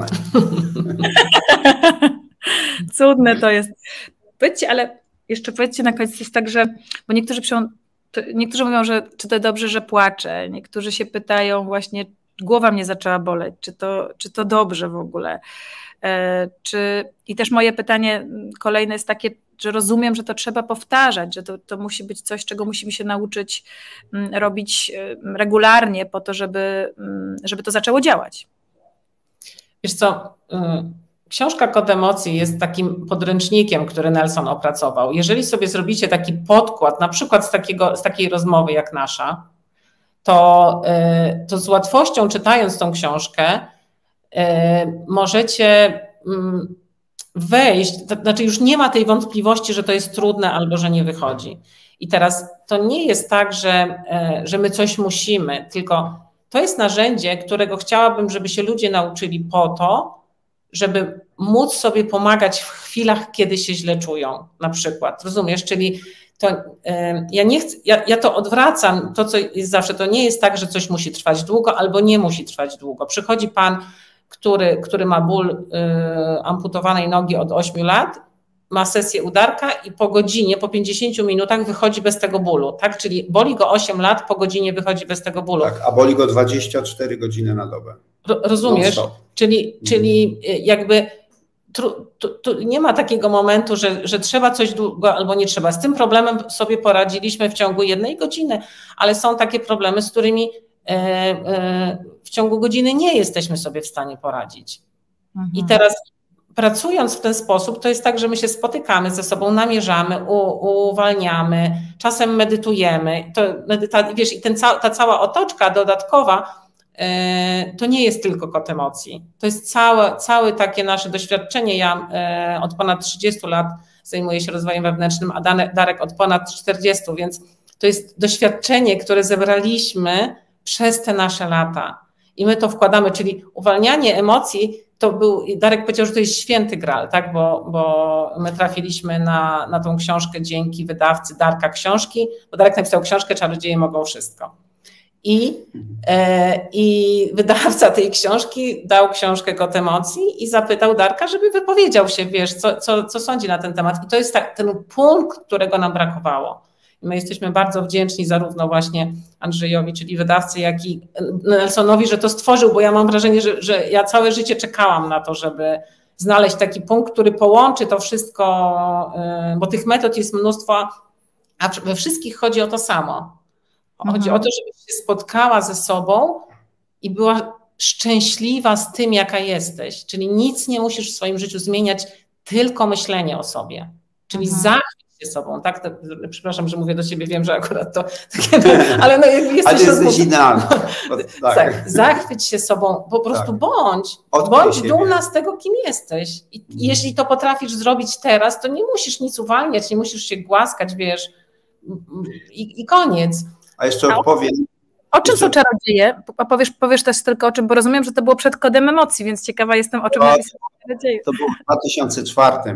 Speaker 1: Cudne to jest. Powiedzcie, ale jeszcze powiedzcie na koniec jest tak, że, bo niektórzy mówią, że czy to dobrze, że płaczę. Niektórzy się pytają właśnie, głowa mnie zaczęła boleć, czy to dobrze w ogóle. I też moje pytanie kolejne jest takie, że rozumiem, że to trzeba powtarzać, że to musi być coś, czego musimy się nauczyć robić regularnie po to, żeby to zaczęło działać.
Speaker 2: Wiesz co, książka Kod emocji jest takim podręcznikiem, który Nelson opracował. Jeżeli sobie zrobicie taki podkład, na przykład z takiej rozmowy jak nasza, to z łatwością czytając tą książkę możecie wejść, to znaczy już nie ma tej wątpliwości, że to jest trudne albo że nie wychodzi. I teraz to nie jest tak, że my coś musimy, tylko to jest narzędzie, którego chciałabym, żeby się ludzie nauczyli po to, żeby móc sobie pomagać w chwilach, kiedy się źle czują, na przykład. Rozumiesz? Czyli to, ja nie chcę, ja to odwracam, to co jest zawsze, to nie jest tak, że coś musi trwać długo albo nie musi trwać długo. Przychodzi pan, który ma ból amputowanej nogi od 8 lat, ma sesję udarka i po godzinie, po 50 minutach wychodzi bez tego bólu, tak? Czyli boli go 8 lat, po godzinie wychodzi bez tego bólu.
Speaker 3: Tak, a boli go 24 godziny na dobę.
Speaker 2: Rozumiesz? Czyli jakby tu nie ma takiego momentu, że trzeba coś długo albo nie trzeba. Z tym problemem sobie poradziliśmy w ciągu 1 godziny, ale są takie problemy, z którymi w ciągu godziny nie jesteśmy sobie w stanie poradzić. Mhm. I teraz pracując w ten sposób, to jest tak, że my się spotykamy ze sobą, namierzamy, uwalniamy, czasem medytujemy. Wiesz, i ta cała otoczka dodatkowa to nie jest tylko kod emocji. To jest całe takie nasze doświadczenie. Ja od ponad 30 lat zajmuję się rozwojem wewnętrznym, a Darek od ponad 40, więc to jest doświadczenie, które zebraliśmy przez te nasze lata. I my to wkładamy, czyli uwalnianie emocji, Darek powiedział, że to jest święty gral, tak? Bo my trafiliśmy na tą książkę dzięki wydawcy Darka Książki, bo Darek napisał książkę Czarodzieje mogą wszystko. I wydawca tej książki dał książkę Kod emocji i zapytał Darka, żeby wypowiedział się, wiesz, co sądzi na ten temat. I to jest ten punkt, którego nam brakowało. I my jesteśmy bardzo wdzięczni zarówno właśnie Andrzejowi, czyli wydawcy, jak i Nelsonowi, że to stworzył, bo ja mam wrażenie, że ja całe życie czekałam na to, żeby znaleźć taki punkt, który połączy to wszystko, bo tych metod jest mnóstwo, a we wszystkich chodzi o to samo. Chodzi o to, żebyś się spotkała ze sobą i była szczęśliwa z tym, jaka jesteś. Czyli nic nie musisz w swoim życiu zmieniać, tylko myślenie o sobie. Czyli zachwyć się sobą. Tak? Przepraszam, że mówię do ciebie, wiem, że akurat to takie, ale no jakby jesteś...
Speaker 3: Ale jesteś idealna.
Speaker 2: Tak. Zachwyć się sobą, po prostu bądź dumna z tego, kim jesteś. I jeśli to potrafisz zrobić teraz, to nie musisz nic uwalniać, nie musisz się głaskać, wiesz, i koniec.
Speaker 3: A jeszcze odpowiem.
Speaker 1: O czym są czarodzieje? Powiesz też tylko o czym, bo rozumiem, że to było przed kodem emocji, więc ciekawa jestem, o czym napisał czarodzieje.
Speaker 3: To było w 2004.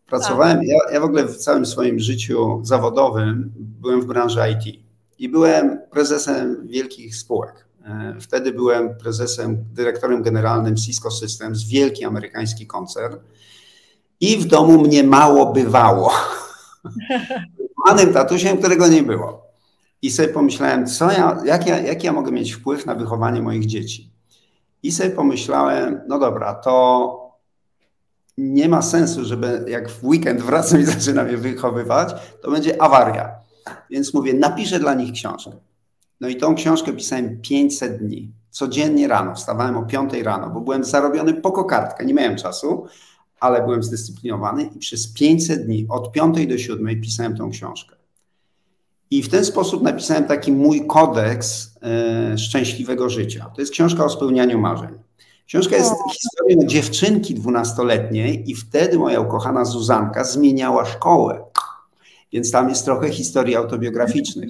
Speaker 3: Pracowałem, ja w ogóle w całym swoim życiu zawodowym byłem w branży IT i byłem prezesem wielkich spółek. Wtedy byłem dyrektorem generalnym Cisco Systems, wielki amerykański koncern i w domu mnie mało bywało. Manym tatusiem, którego nie było. I sobie pomyślałem, jaki ja mogę mieć wpływ na wychowanie moich dzieci. I sobie pomyślałem, no dobra, to nie ma sensu, żeby jak w weekend wracam i zaczynam je wychowywać, to będzie awaria. Więc mówię, napiszę dla nich książkę. No i tą książkę pisałem 500 dni. Codziennie rano, wstawałem o 5 rano, bo byłem zarobiony po kokardkę, nie miałem czasu, ale byłem zdyscyplinowany i przez 500 dni, od 5 do 7 pisałem tą książkę. I w ten sposób napisałem taki mój kodeks szczęśliwego życia. To jest książka o spełnianiu marzeń. Książka jest historią dziewczynki 12-letniej i wtedy moja ukochana Zuzanka zmieniała szkołę. Więc tam jest trochę historii autobiograficznych.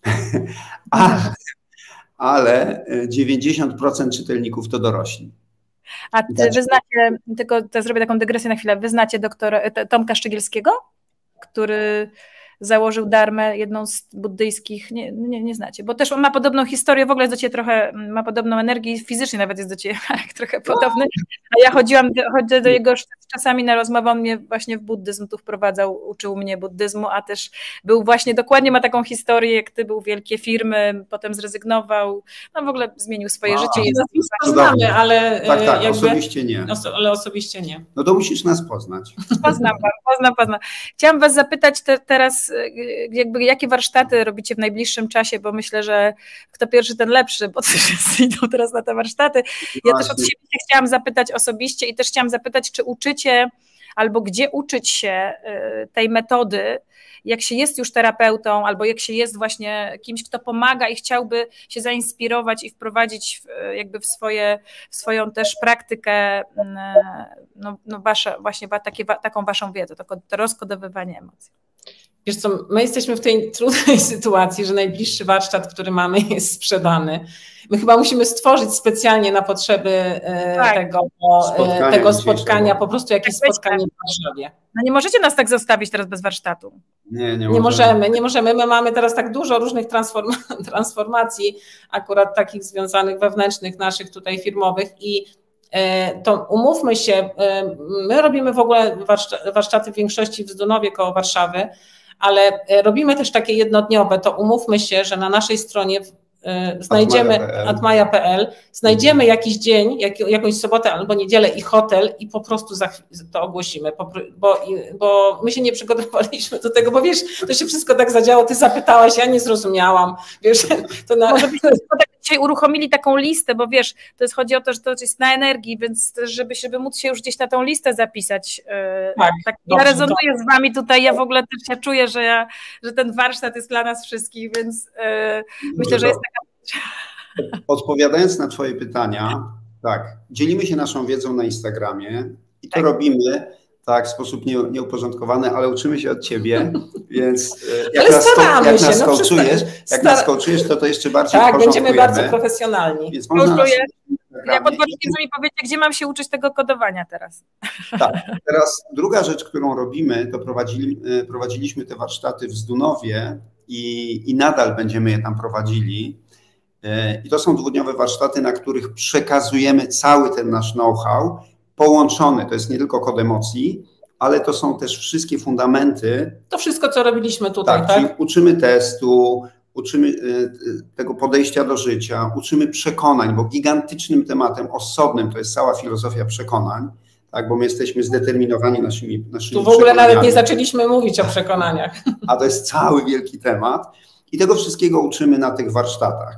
Speaker 3: Ale 90% czytelników to dorośli.
Speaker 1: A wy znacie, tylko to zrobię taką dygresję na chwilę, wy znacie Tomka Szczygielskiego, który założył Dharmę, jedną z buddyjskich, nie znacie, bo też on ma podobną historię, w ogóle jest do ciebie trochę, ma podobną energię i fizycznie nawet jest do ciebie trochę podobny, a ja chodzę do jego czasami na rozmowę, on mnie właśnie w buddyzm tu wprowadzał, uczył mnie buddyzmu, a też był właśnie, dokładnie ma taką historię, jak ty, był wielkie firmy, potem zrezygnował, no w ogóle zmienił swoje życie.
Speaker 2: Znamy, ale
Speaker 3: tak, jakby, osobiście nie.
Speaker 2: Ale osobiście nie.
Speaker 3: No to musisz nas poznać.
Speaker 1: Poznam. Chciałam was zapytać teraz, jakby jakie warsztaty robicie w najbliższym czasie, bo myślę, że kto pierwszy, ten lepszy, bo wszyscy idą teraz na te warsztaty. Ja też od siebie chciałam zapytać osobiście i też chciałam zapytać, czy uczycie albo gdzie uczyć się tej metody, jak się jest już terapeutą, albo jak się jest właśnie kimś, kto pomaga i chciałby się zainspirować i wprowadzić jakby w swoją też praktykę właśnie taką waszą wiedzę, to rozkodowywanie emocji.
Speaker 2: Wiesz co, my jesteśmy w tej trudnej sytuacji, że najbliższy warsztat, który mamy, jest sprzedany. My chyba musimy stworzyć specjalnie na potrzeby tego spotkania po prostu jakieś spotkanie w Warszawie.
Speaker 1: No nie możecie nas tak zostawić teraz bez warsztatu.
Speaker 2: Nie możemy. My mamy teraz tak dużo różnych transformacji, akurat takich związanych wewnętrznych, naszych tutaj firmowych i to umówmy się, my robimy w ogóle warsztaty w większości w Zdunowie koło Warszawy, ale robimy też takie jednodniowe, to umówmy się, że na naszej stronie znajdziemy atmaja.pl, znajdziemy jakiś dzień, jakąś sobotę albo niedzielę i hotel i po prostu to ogłosimy, bo my się nie przygotowaliśmy do tego, bo wiesz, to się wszystko tak zadziało, ty zapytałaś, ja nie zrozumiałam, wiesz.
Speaker 1: Może byśmy dzisiaj uruchomili taką listę, bo wiesz, chodzi o to, że to jest na energii, więc żeby móc się już gdzieś na tą listę zapisać. Tak, ja rezonuję z wami tutaj, ja w ogóle też się czuję, że ten warsztat jest dla nas wszystkich, więc myślę, że jest taka...
Speaker 3: Odpowiadając na twoje pytania, tak, dzielimy się naszą wiedzą na Instagramie i to robimy tak w sposób nieuporządkowany, ale uczymy się od ciebie, więc jak nas coachujesz, to jeszcze bardziej
Speaker 2: tak, będziemy bardzo profesjonalni.
Speaker 3: Więc można
Speaker 1: ja podpowiedź mi powiecie, gdzie mam się uczyć tego kodowania teraz.
Speaker 3: Tak, teraz druga rzecz, którą robimy, to prowadziliśmy te warsztaty w Zdunowie i nadal będziemy je tam prowadzili. I to są dwudniowe warsztaty, na których przekazujemy cały ten nasz know-how połączony. To jest nie tylko kod emocji, ale to są też wszystkie fundamenty.
Speaker 2: To wszystko, co robiliśmy tutaj, tak?
Speaker 3: Czyli uczymy testu, uczymy tego podejścia do życia, uczymy przekonań, bo gigantycznym tematem osobnym to jest cała filozofia przekonań, tak? Bo my jesteśmy zdeterminowani naszymi
Speaker 2: tu w ogóle nawet nie zaczęliśmy mówić o przekonaniach.
Speaker 3: A to jest cały wielki temat i tego wszystkiego uczymy na tych warsztatach.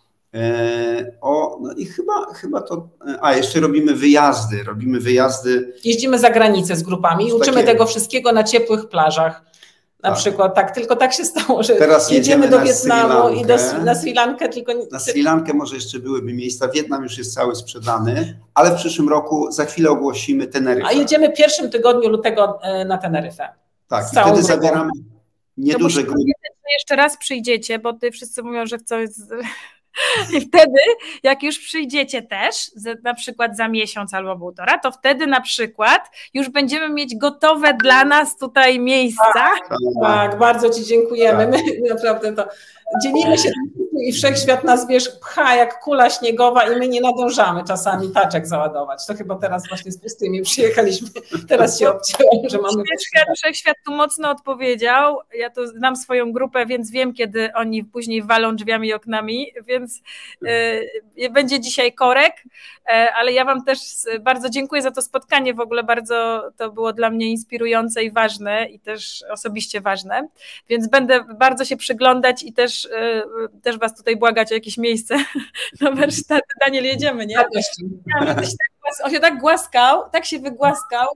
Speaker 3: No i chyba to... jeszcze robimy wyjazdy.
Speaker 2: Jeździmy za granicę z grupami i uczymy tego wszystkiego na ciepłych plażach. Na przykład, tak, tylko tak się stało, że
Speaker 3: teraz jedziemy
Speaker 2: do Wietnamu i na Sri Lankę.
Speaker 3: Na Sri Lankę może jeszcze byłyby miejsca, Wietnam już jest cały sprzedany, ale w przyszłym roku za chwilę ogłosimy Teneryfę.
Speaker 2: A jedziemy w pierwszym tygodniu lutego na Teneryfę.
Speaker 3: Tak, i wtedy zabieramy nieduże grupy.
Speaker 1: Jeszcze raz przyjdziecie, bo wszyscy mówią, że chcą... I wtedy, jak już przyjdziecie też, na przykład za miesiąc albo półtora, to wtedy na przykład już będziemy mieć gotowe dla nas tutaj miejsca.
Speaker 2: Tak, bardzo Ci dziękujemy. My naprawdę to dzielimy się i wszechświat nas, wiesz, pcha jak kula śniegowa i my nie nadążamy czasami taczek załadować. To chyba teraz właśnie z pustymi przyjechaliśmy. Teraz się obcięłam, że mamy...
Speaker 1: Wszechświat tu mocno odpowiedział. Ja tu znam swoją grupę, więc wiem, kiedy oni później walą drzwiami i oknami, więc będzie dzisiaj korek, ale ja Wam też bardzo dziękuję za to spotkanie. W ogóle bardzo to było dla mnie inspirujące i ważne i też osobiście ważne, więc będę bardzo się przyglądać i też Was tutaj błagać o jakieś miejsce na warsztaty. Daniel, jedziemy, nie? On się tak głaskał, tak się wygłaskał.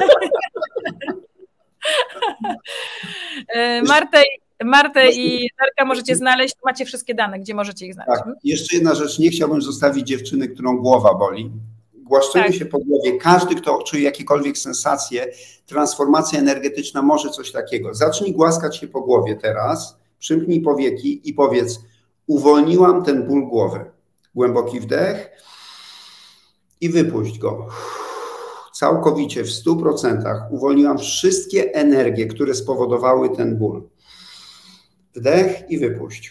Speaker 1: Martę i Darka możecie znaleźć, macie wszystkie dane, gdzie możecie ich znaleźć.
Speaker 3: Tak, jeszcze jedna rzecz, nie chciałbym zostawić dziewczyny, którą głowa boli. Głaszczemy się po głowie. Każdy, kto czuje jakiekolwiek sensacje, transformacja energetyczna może coś takiego. Zacznij głaskać się po głowie teraz, przymknij powieki i powiedz: uwolniłam ten ból głowy. Głęboki wdech i wypuść go. Całkowicie, w 100% uwolniłam wszystkie energie, które spowodowały ten ból. Wdech i wypuść.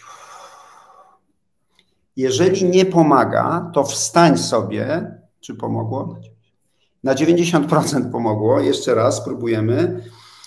Speaker 3: Jeżeli nie pomaga, to wstań sobie. Czy pomogło? Na 90% pomogło. Jeszcze raz spróbujemy.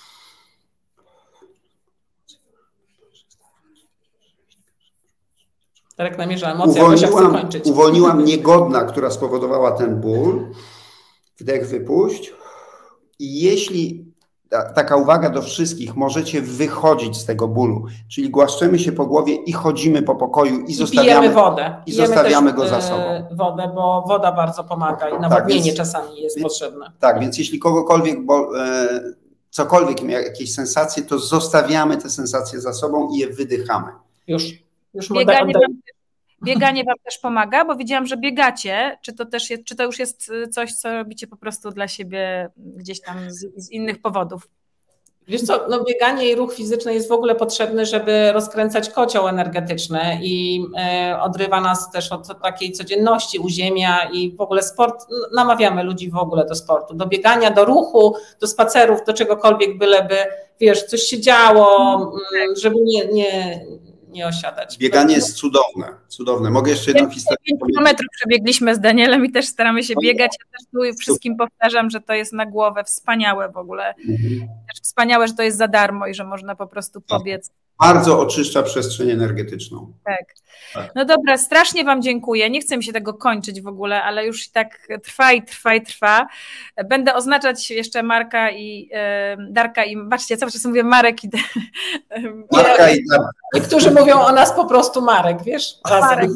Speaker 2: Darek namierza emocje, bo się chce kończyć.
Speaker 3: Uwolniłam niegodna, która spowodowała ten ból. Wdech, wypuść. I jeśli, taka uwaga do wszystkich, możecie wychodzić z tego bólu, czyli głaszczemy się po głowie i chodzimy po pokoju i zostawiamy
Speaker 2: wodę.
Speaker 3: I zostawiamy go za sobą.
Speaker 2: Wodę, bo woda bardzo pomaga i nawodnienie czasami jest potrzebne. Tak,
Speaker 3: więc jeśli kogokolwiek, cokolwiek miał jakieś sensacje, to zostawiamy te sensacje za sobą i je wydychamy.
Speaker 2: Już
Speaker 1: Bieganie Wam też pomaga, bo widziałam, że biegacie. Czy to już jest coś, co robicie po prostu dla siebie gdzieś tam z innych powodów?
Speaker 2: Wiesz co, no bieganie i ruch fizyczny jest w ogóle potrzebny, żeby rozkręcać kocioł energetyczny i odrywa nas też od takiej codzienności, uziemia i w ogóle sport, namawiamy ludzi w ogóle do sportu, do biegania, do ruchu, do spacerów, do czegokolwiek, byleby, wiesz, coś się działo, żeby nie osiadać.
Speaker 3: Bieganie jest cudowne. Mogę jeszcze jedną historię
Speaker 1: 5 kilometrów przebiegliśmy z Danielem i też staramy się biegać. Ja też tu wszystkim powtarzam, że to jest na głowę wspaniałe w ogóle. Też wspaniałe, że to jest za darmo i że można po prostu pobiec.
Speaker 3: Bardzo oczyszcza przestrzeń energetyczną.
Speaker 1: Tak. No dobra, strasznie Wam dziękuję. Nie chcę mi się tego kończyć w ogóle, ale już tak trwa. Będę oznaczać jeszcze Marka i Darka i patrzcie, cały czas mówię Marek i
Speaker 3: Marka i Darka.
Speaker 2: Niektórzy mówią o nas po prostu Marek, wiesz?
Speaker 1: Marek.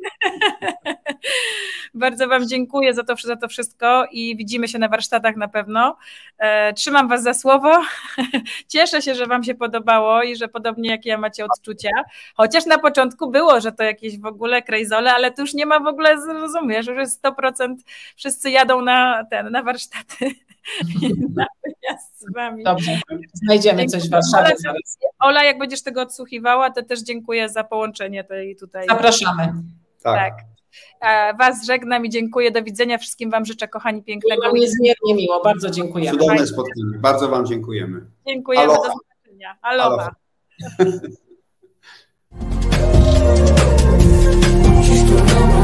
Speaker 1: Bardzo Wam dziękuję za to wszystko i widzimy się na warsztatach na pewno. Trzymam Was za słowo. Cieszę się, że Wam się podobało i że podobnie jak ja macie odczucia. Chociaż na początku było, że to jakieś w ogóle krejzole, ale tu już nie ma w ogóle, rozumiesz, że 100% wszyscy jadą na warsztaty. Z Wami.
Speaker 2: Dobrze, znajdziemy coś w Warszawie.
Speaker 1: Ola, jak będziesz tego odsłuchiwała, to też dziękuję za połączenie tej tutaj.
Speaker 2: Zapraszamy.
Speaker 3: Tak.
Speaker 1: Was żegnam i dziękuję. Do widzenia. Wszystkim Wam życzę, kochani, pięknego.
Speaker 2: Było niezmiernie miło. Bardzo dziękujemy.
Speaker 3: Cudowne spotkanie. Bardzo Wam dziękujemy.
Speaker 1: Dziękujemy. Aloha. Do zobaczenia. Aloha. Aloha.